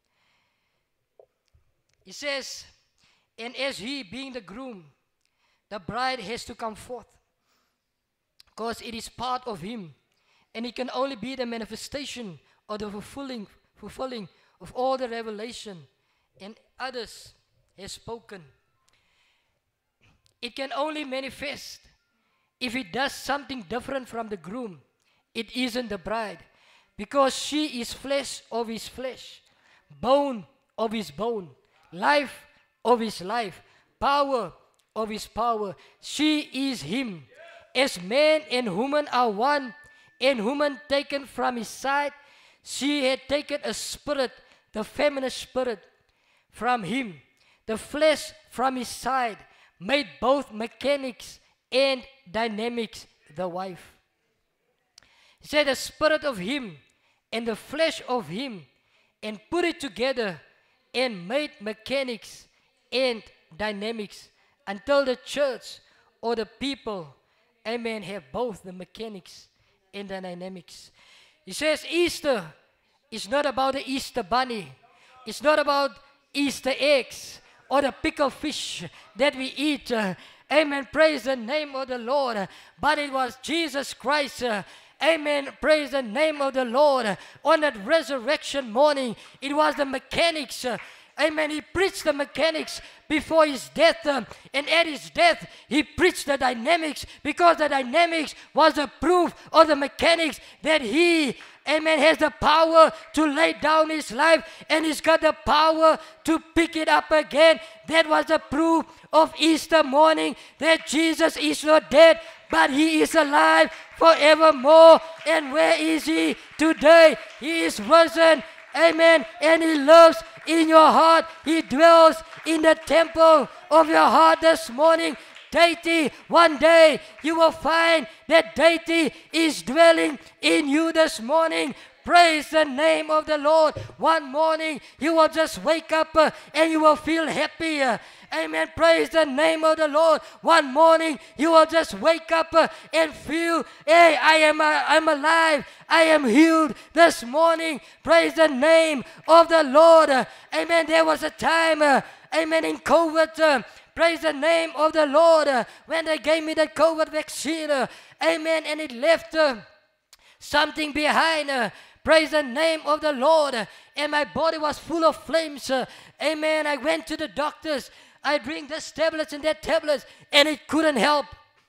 he says, and as he, being the groom, the bride has to come forth. Because it is part of him. And it can only be the manifestation or the fulfilling of all the revelation and others has spoken. It can only manifest if it does something different from the groom. It isn't the bride, because she is flesh of his flesh, bone of his bone, life of his life, power of his power. She is him. As man and woman are one, and woman taken from his side, she had taken a spirit, the feminine spirit, from him, the flesh from his side, made both mechanics and dynamics the wife. He said the spirit of him and the flesh of him, and put it together and made mechanics and dynamics until the church or the people, amen, have both the mechanics and the dynamics. He says Easter is not about the Easter bunny. It's not about Easter eggs or the pickled fish that we eat. Amen. Praise the name of the Lord. But it was Jesus Christ. Amen. Praise the name of the Lord. On that resurrection morning, it was the mechanics. Amen. He preached the mechanics before his death. And at his death, he preached the dynamics, because the dynamics was the proof of the mechanics that he, amen, has the power to lay down his life, and he's got the power to pick it up again. That was the proof of Easter morning, that Jesus is not dead, but he is alive forevermore. And where is he today? He is risen. Amen. And he lives in your heart. He dwells in the temple of your heart this morning. Deity, one day you will find that deity is dwelling in you this morning. Praise the name of the Lord. One morning you will just wake up and you will feel happy. Amen. Praise the name of the Lord. One morning you will just wake up and feel, hey, I'm alive. I am healed this morning. Praise the name of the Lord. Amen. There was a time, amen, in COVID. Praise the name of the Lord. When they gave me the COVID vaccine, amen, and it left something behind. Praise the name of the Lord. And my body was full of flames. Amen. I went to the doctors. I drink this tablets and that tablets, and it couldn't help.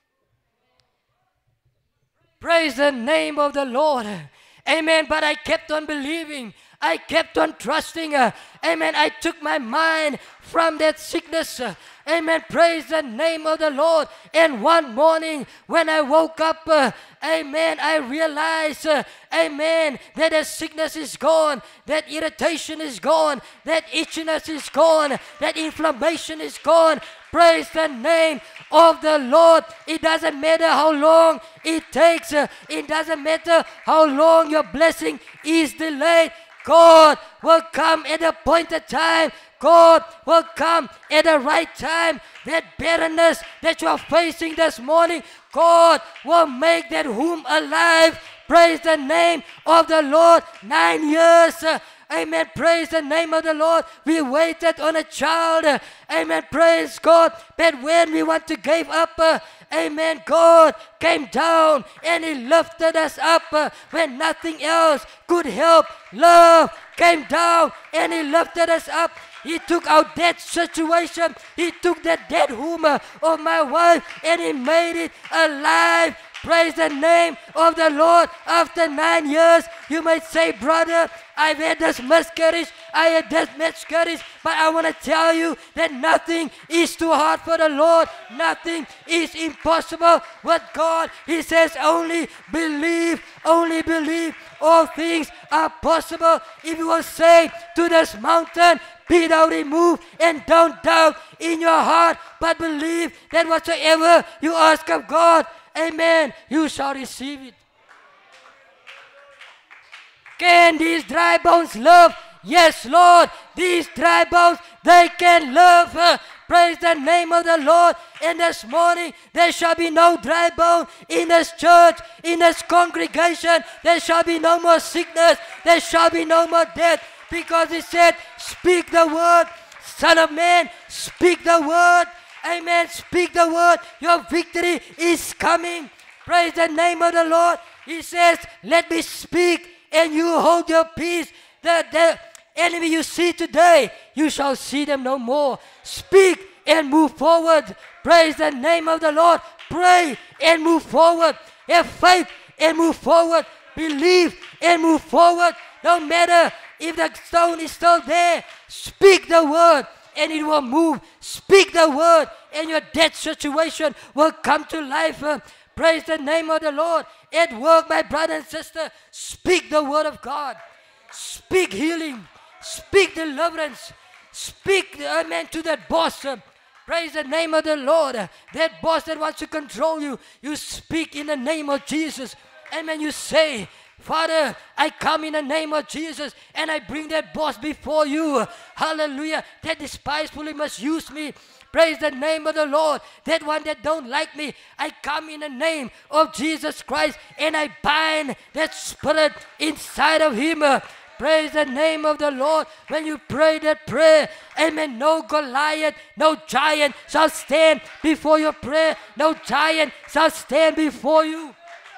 Praise the name of the Lord. Amen. But I kept on believing. I kept on trusting. Amen. I took my mind from that sickness. Amen. Praise the name of the Lord. And one morning when I woke up, amen, I realized, amen, that the sickness is gone, that irritation is gone, that itchiness is gone, that inflammation is gone. Praise the name of the Lord. It doesn't matter how long it takes. It doesn't matter how long your blessing is delayed. God will come at a appointed time. God will come at the right time. That barrenness that you are facing this morning, God will make that womb alive. Praise the name of the Lord. 9 years. Amen. Praise the name of the Lord. We waited on a child. Amen. Praise God. But when we want to give up, amen, God came down and he lifted us up when nothing else could help. Love came down and he lifted us up. He took our dead situation. He took that dead womb of my wife and he made it alive. Praise the name of the Lord. After 9 years, you might say, brother, I've had this miscarriage. I had this miscarriage. But I want to tell you that nothing is too hard for the Lord. Nothing is impossible with God. He says, only believe, only believe. All things are possible. If you will say to this mountain, be thou removed, and don't doubt in your heart, but believe that whatsoever you ask of God, amen, you shall receive it. Can these dry bones live? Yes, Lord. These dry bones, they can live. Praise the name of the Lord. And this morning, there shall be no dry bone in this church, in this congregation. There shall be no more sickness. There shall be no more death. Because he said, speak the word. Son of man, speak the word. Amen. Speak the word. Your victory is coming. Praise the name of the Lord. He says, let me speak and you hold your peace. The enemy you see today, you shall see them no more. Speak and move forward. Praise the name of the Lord. Pray and move forward. Have faith and move forward. Believe and move forward. No matter if the stone is still there, speak the word and it will move. Speak the word and your dead situation will come to life. Praise the name of the Lord. At work, my brother and sister, speak the word of God. Speak healing. Speak deliverance. Speak, amen, to that boss. Praise the name of the Lord. That boss that wants to control you, you speak in the name of Jesus. Amen. You say, Father, I come in the name of Jesus and I bring that boss before you. Hallelujah. That despisefully must use me. Praise the name of the Lord. That one that don't like me, I come in the name of Jesus Christ and I bind that spirit inside of him. Praise the name of the Lord. When you pray that prayer, amen, no Goliath, no giant shall stand before your prayer. No giant shall stand before you.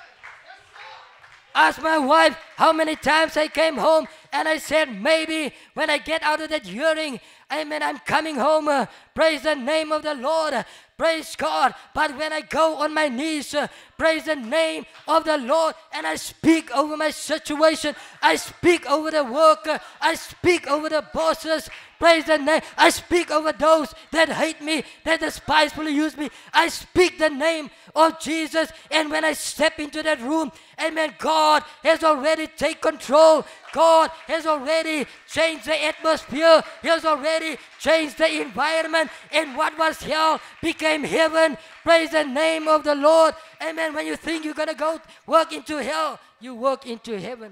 Ask my wife how many times I came home and I said, maybe when I get out of that hearing, amen, I'm coming home. Praise the name of the Lord. Praise God. But when I go on my knees, praise the name of the Lord, and I speak over my situation. I speak over the worker. I speak over the bosses. Praise the name. I speak over those that hate me, that despisefully use me. I speak the name of Jesus. And when I step into that room, amen, God has already taken control. God has already changed the atmosphere. He has already changed the environment. And what was hell became heaven. Praise the name of the Lord. Amen. When you think you're going to go work into hell, you work into heaven.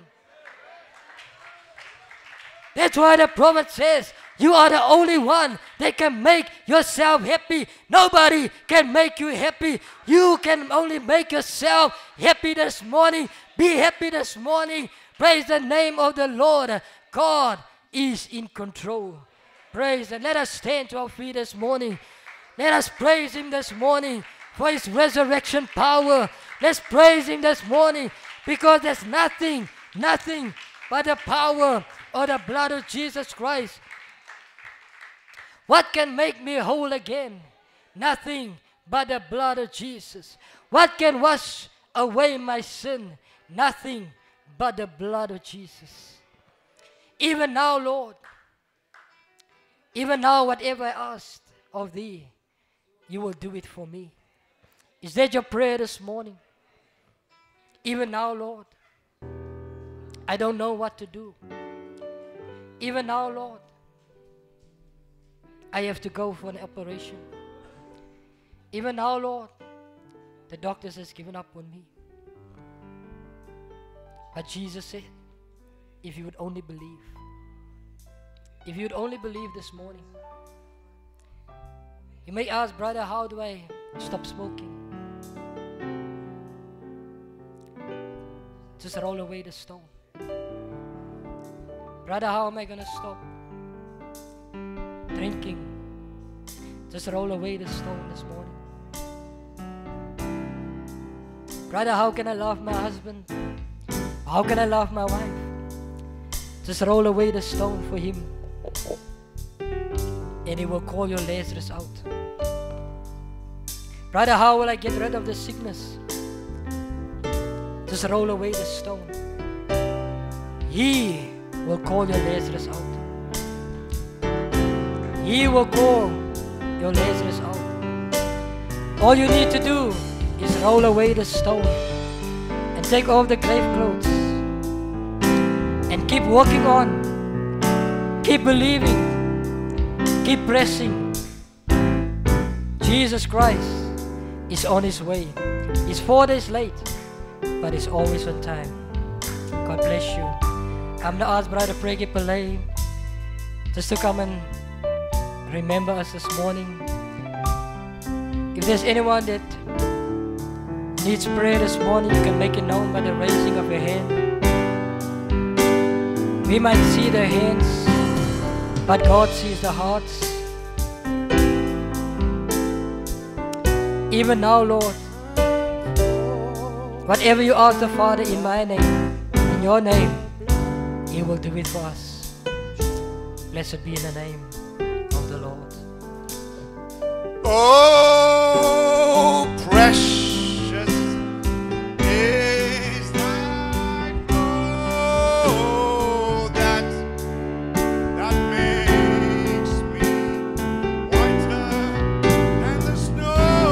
That's why the prophet says, you are the only one that can make yourself happy. Nobody can make you happy. You can only make yourself happy this morning. Be happy this morning. Praise the name of the Lord. God is in control. Praise, and let us stand to our feet this morning. Let us praise Him this morning for His resurrection power. Let's praise Him this morning because there's nothing but the power of the blood of Jesus Christ. What can make me whole again? Nothing but the blood of Jesus. What can wash away my sin? Nothing but the blood of Jesus. Even now, Lord, even now, whatever I asked of Thee, You will do it for me. Is that your prayer this morning? Even now, Lord, I don't know what to do. Even now, Lord, I have to go for an operation. Even now, Lord, the doctors has given up on me. But Jesus said, if you would only believe, if you would only believe this morning. You may ask, brother, how do I stop smoking? Just roll away the stone. Brother, how am I going to stop drinking? Just roll away the stone this morning. Brother, how can I love my husband? How can I love my wife? Just roll away the stone for him, and He will call your Lazarus out. Brother, how will I get rid of the sickness? Just roll away the stone. He will call your Lazarus out. He will call your Lazarus out. All you need to do is roll away the stone and take off the grave clothes and keep walking on. Keep believing. Keep pressing. Jesus Christ is on His way. He's 4 days late, but He's always on time. God bless you. I'm going to ask Brother Pregi Pillay just to come and remember us this morning. If there's anyone that needs prayer this morning, you can make it known by the raising of your hand. We might see the hands, but God sees the hearts. Even now, Lord, whatever you ask the Father in my name, in your name, He will do it for us. Blessed be in the name of the Lord. Oh, precious is thy flow that makes me whiter than the snow.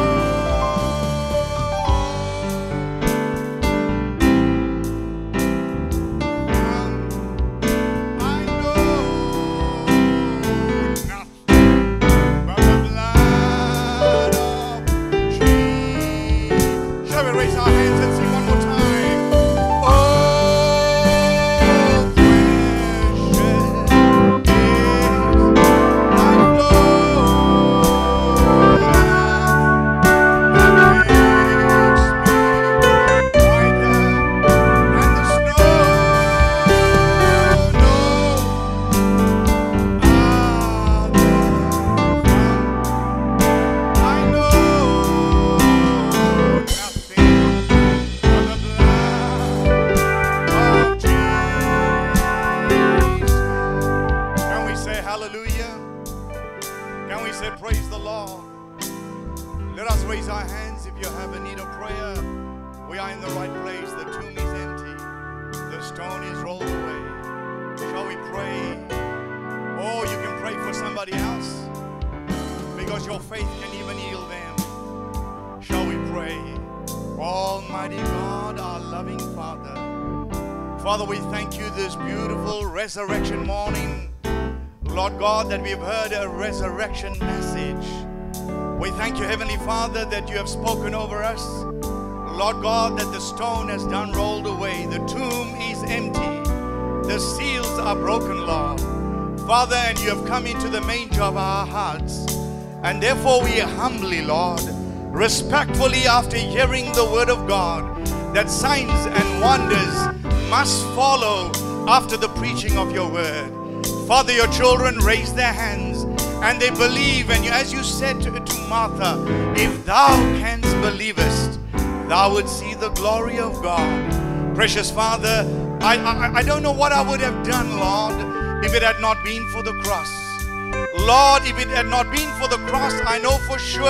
I know nothing but the blood of Jesus. Shall we raise our hands and sing one more time? Oh, precious is thy flow that makes me whiter than the snow. No I know nothing but the blood of Jesus. Can we say hallelujah? Can we say praise the Lord? Let us raise our hands if you have a need of prayer. We are in the right place. The tomb is empty. The stone is rolled away. Shall we pray? Oh, you can pray for somebody else, because your faith can even heal them. Shall we pray? Almighty God, our loving Father. Father, we thank you this beautiful resurrection morning. Lord God, that we've heard a resurrection message. We thank you, Heavenly Father, that you have spoken over us. Lord God, that the stone has done rolled away. The tomb is empty. The seals are broken, Lord. Father, and you have come into the manger of our hearts. And therefore we humbly, Lord, respectfully, after hearing the word of God, that signs and wonders must follow after the preaching of your word. Father, your children raise their hands and they believe, and as you said to Martha, if thou canst believest, thou would see the glory of God. Precious Father, I don't know what I would have done, Lord, if it had not been for the cross. Lord, if it had not been for the cross, I know for sure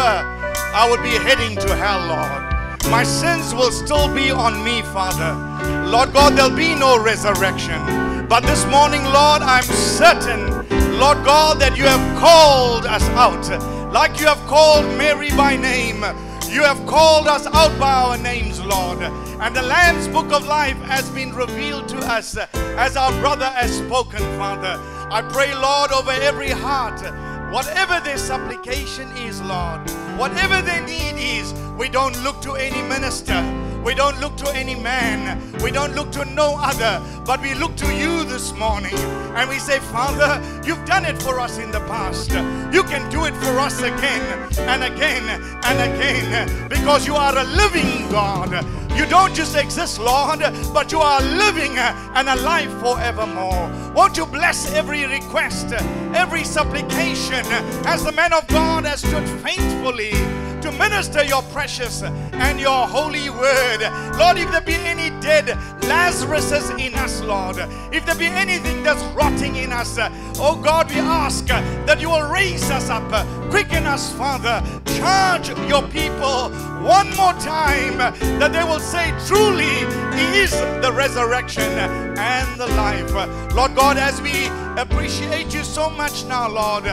I would be heading to hell, Lord. My sins will still be on me, Father. Lord God, there'll be no resurrection. But this morning, Lord, I'm certain, Lord God, that you have called us out. Like you have called Mary by name. You have called us out by our names, Lord. And the Lamb's Book of Life has been revealed to us as our brother has spoken, Father. I pray, Lord, over every heart, whatever their supplication is, Lord, whatever their need is, we don't look to any minister. We don't look to any man. We don't look to no other, but we look to you this morning. And we say, Father, you've done it for us in the past. You can do it for us again and again and again, because you are a living God. You don't just exist, Lord, but you are living and alive forevermore. Won't you bless every request, every supplication, as the man of God has stood faithfully to minister your precious and your holy word. Lord, if there be any dead Lazaruses in us, Lord, if there be anything that's rotting in us, oh God, we ask that you will raise us up, quicken us, Father, charge your people one more time, that they will say, truly, He is the resurrection and the life. Lord God, as we appreciate you so much now, Lord,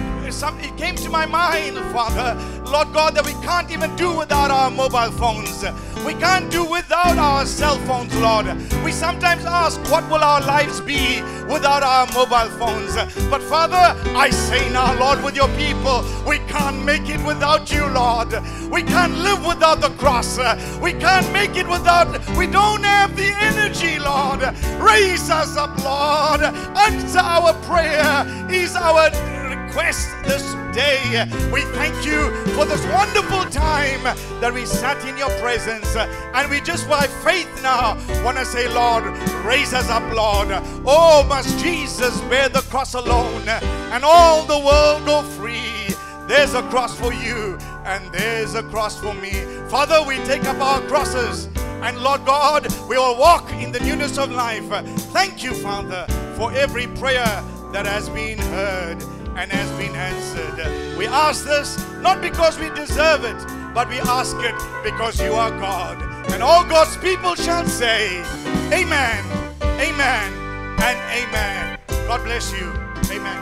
it came to my mind, Father, Lord God, that we can't even do without our mobile phones. We can't do without our cell phones, Lord. We sometimes ask, what will our lives be without our mobile phones? But Father, I say now, Lord, with your people, we can't make it without you, Lord. We can't live without the cross. We can't make it without, we don't have the energy, Lord. Raise us up, Lord. Answer our prayer is our request this day. We thank you for this wonderful time that we sat in your presence, and we just by faith now want to say, Lord, raise us up, Lord. Oh, must Jesus bear the cross alone and all the world go free? There's a cross for you and there's a cross for me. Father, we take up our crosses, and Lord God, we will walk in the newness of life. Thank you, Father, for every prayer that has been heard and has been answered. We ask this not because we deserve it, but we ask it because you are God. And all God's people shall say, amen, amen, and amen. God bless you. Amen.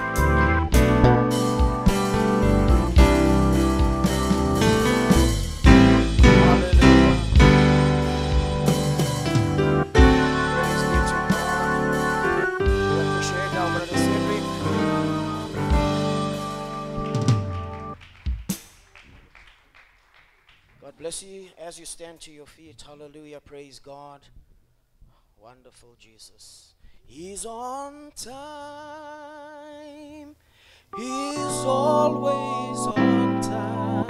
Bless you as you stand to your feet. Hallelujah. Praise God. Wonderful Jesus. He's on time. He's always on time.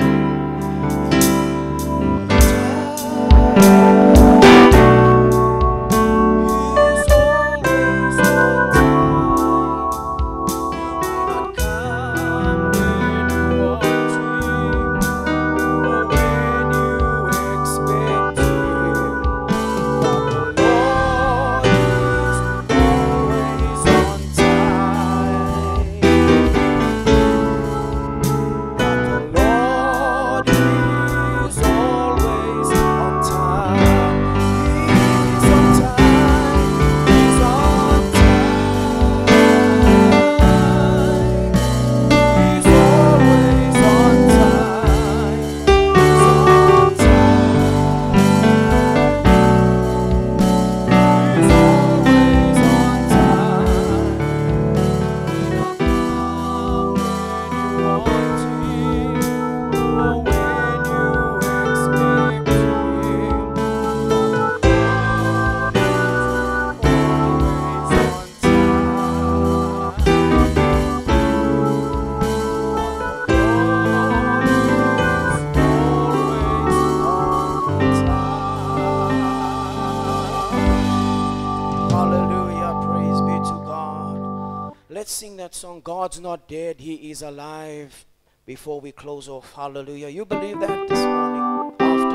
Sing that song, God's not dead, He is alive, before we close off. Hallelujah. You believe that this morning,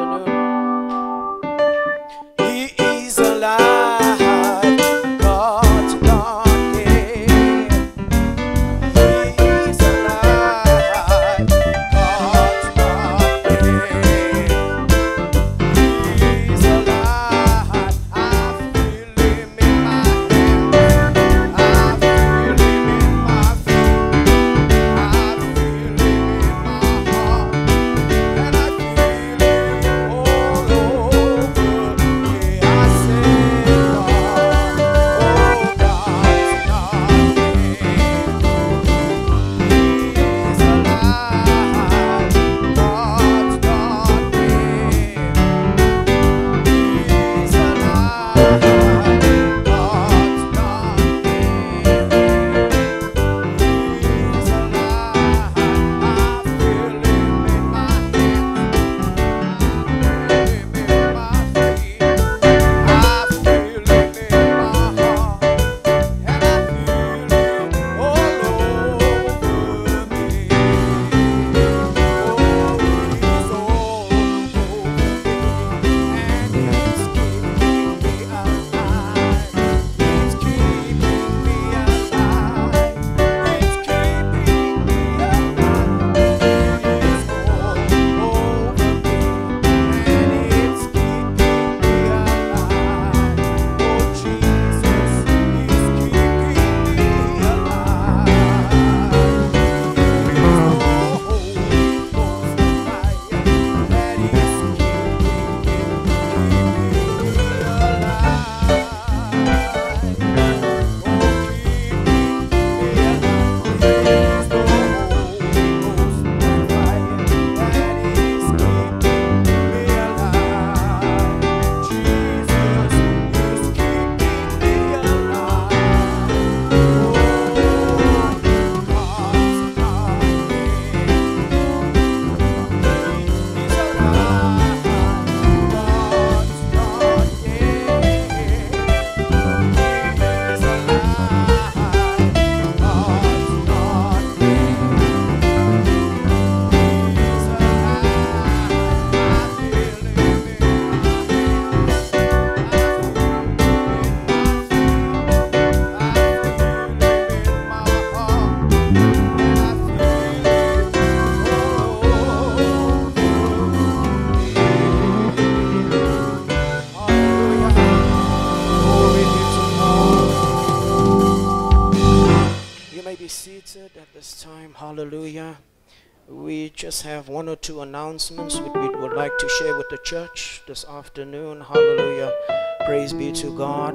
afternoon? He is alive. God's not dead. He is alive. God's not dead. He is alive. I feel Him in my hand. I feel Him in my feet. I feel Him in my heart. And I feel Him all over. Yeah, I say be seated at this time. Hallelujah. We just have one or two announcements we would like to share with the church this afternoon. Hallelujah. Praise be to God.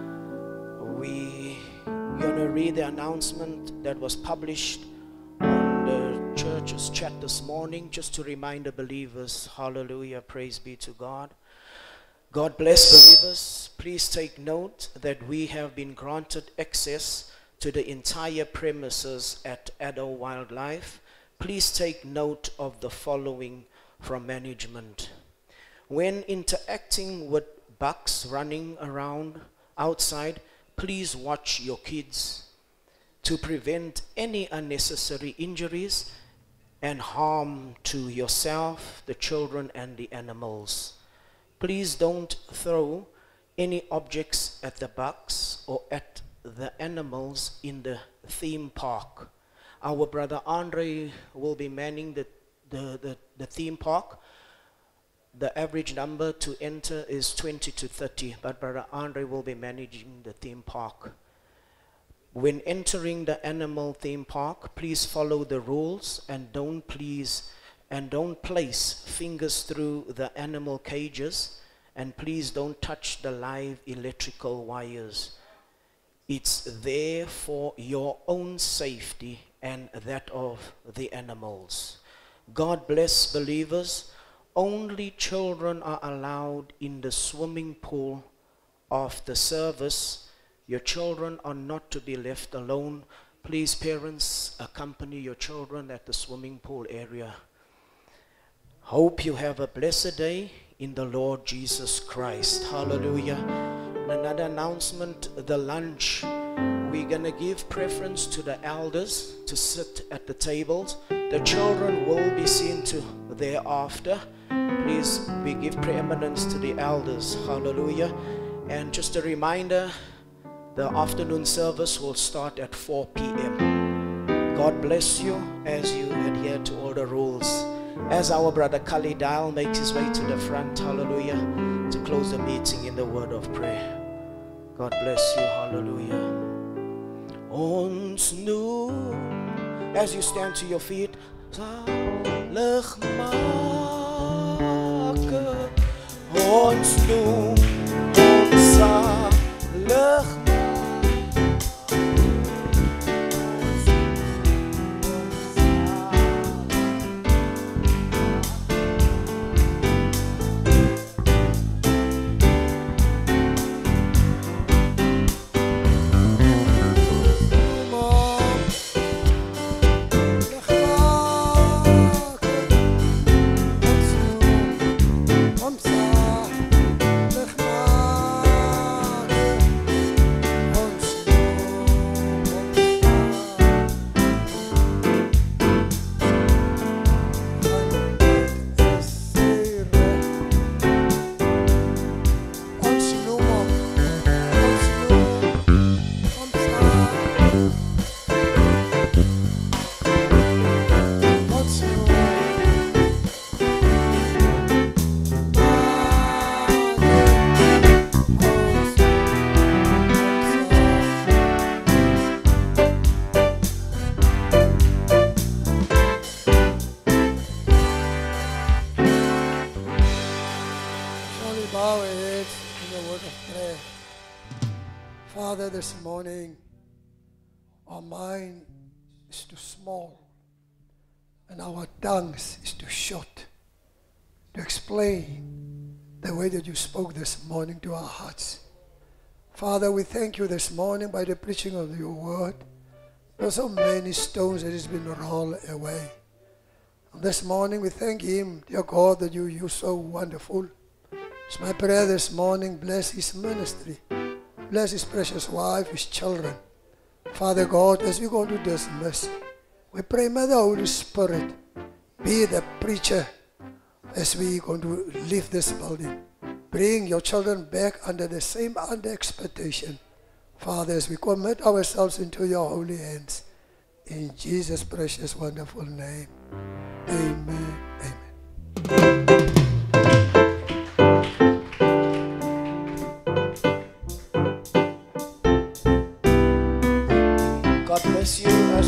We're going to read the announcement that was published on the church's chat this morning, just to remind the believers. Hallelujah. Praise be to God. God bless believers. Please take note that we have been granted access to the entire premises at Addo Wildlife. Please take note of the following from management. When interacting with bucks running around outside, please watch your kids to prevent any unnecessary injuries and harm to yourself, the children, and the animals. Please don't throw any objects at the bucks or at the animals in the theme park. Our brother Andre will be manning the theme park. The average number to enter is 20 to 30, but brother Andre will be managing the theme park. When entering the animal theme park, please follow the rules and don't place fingers through the animal cages, and please don't touch the live electrical wires. It's there for your own safety and that of the animals. God bless believers. Only children are allowed in the swimming pool of the service. Your children are not to be left alone. Please, parents, accompany your children at the swimming pool area. Hope you have a blessed day in the Lord Jesus Christ. Hallelujah. Another announcement, the lunch. We're going to give preference to the elders to sit at the tables. The children will be seen to thereafter. Please, we give preeminence to the elders. Hallelujah. And just a reminder, the afternoon service will start at 4 p.m. God bless you as you adhere to all the rules. As our brother Kali Dial makes his way to the front, hallelujah, to close the meeting in the word of prayer. God bless you, hallelujah. Ons nu, as you stand to your feet, zalig maken. Ons nu, ons zalig maken. This morning, our mind is too small and our tongues is too short to explain the way that you spoke this morning to our hearts. Father, we thank you this morning by the preaching of your word. There are so many stones that has been rolled away. And this morning we thank him, dear God, that you're so wonderful. It's my prayer this morning, bless his ministry. Bless his precious wife, his children. Father God, as we go to dismiss, we pray, may the Holy Spirit be the preacher as we going to leave this building. Bring your children back under the same expectation. Father, as we commit ourselves into your holy hands, in Jesus' precious, wonderful name. Amen. Amen. God bless you.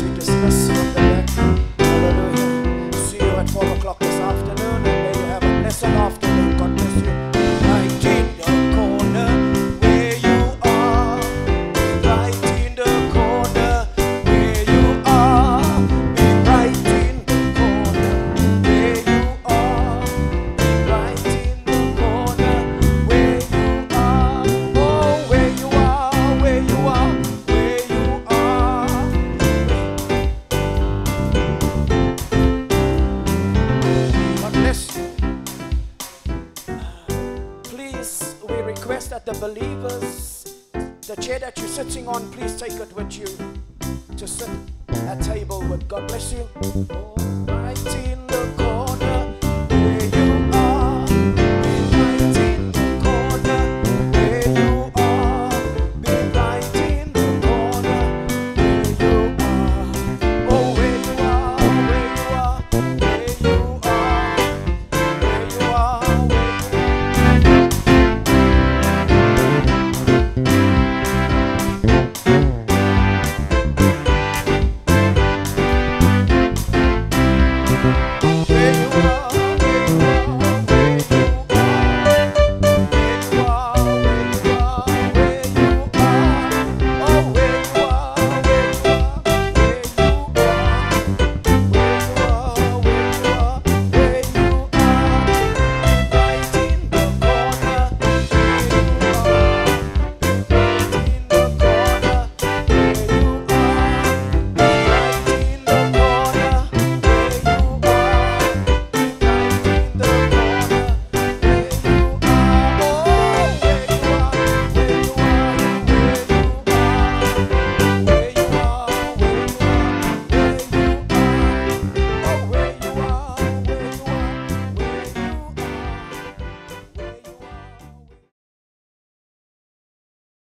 believers, the chair that you're sitting on, please take it with you to sit at table with. God bless you. Oh, right in the corner where you are, right in the corner where you are, be right in the corner where you are. Oh, where you are, where you are, where you are, where you are, where you are.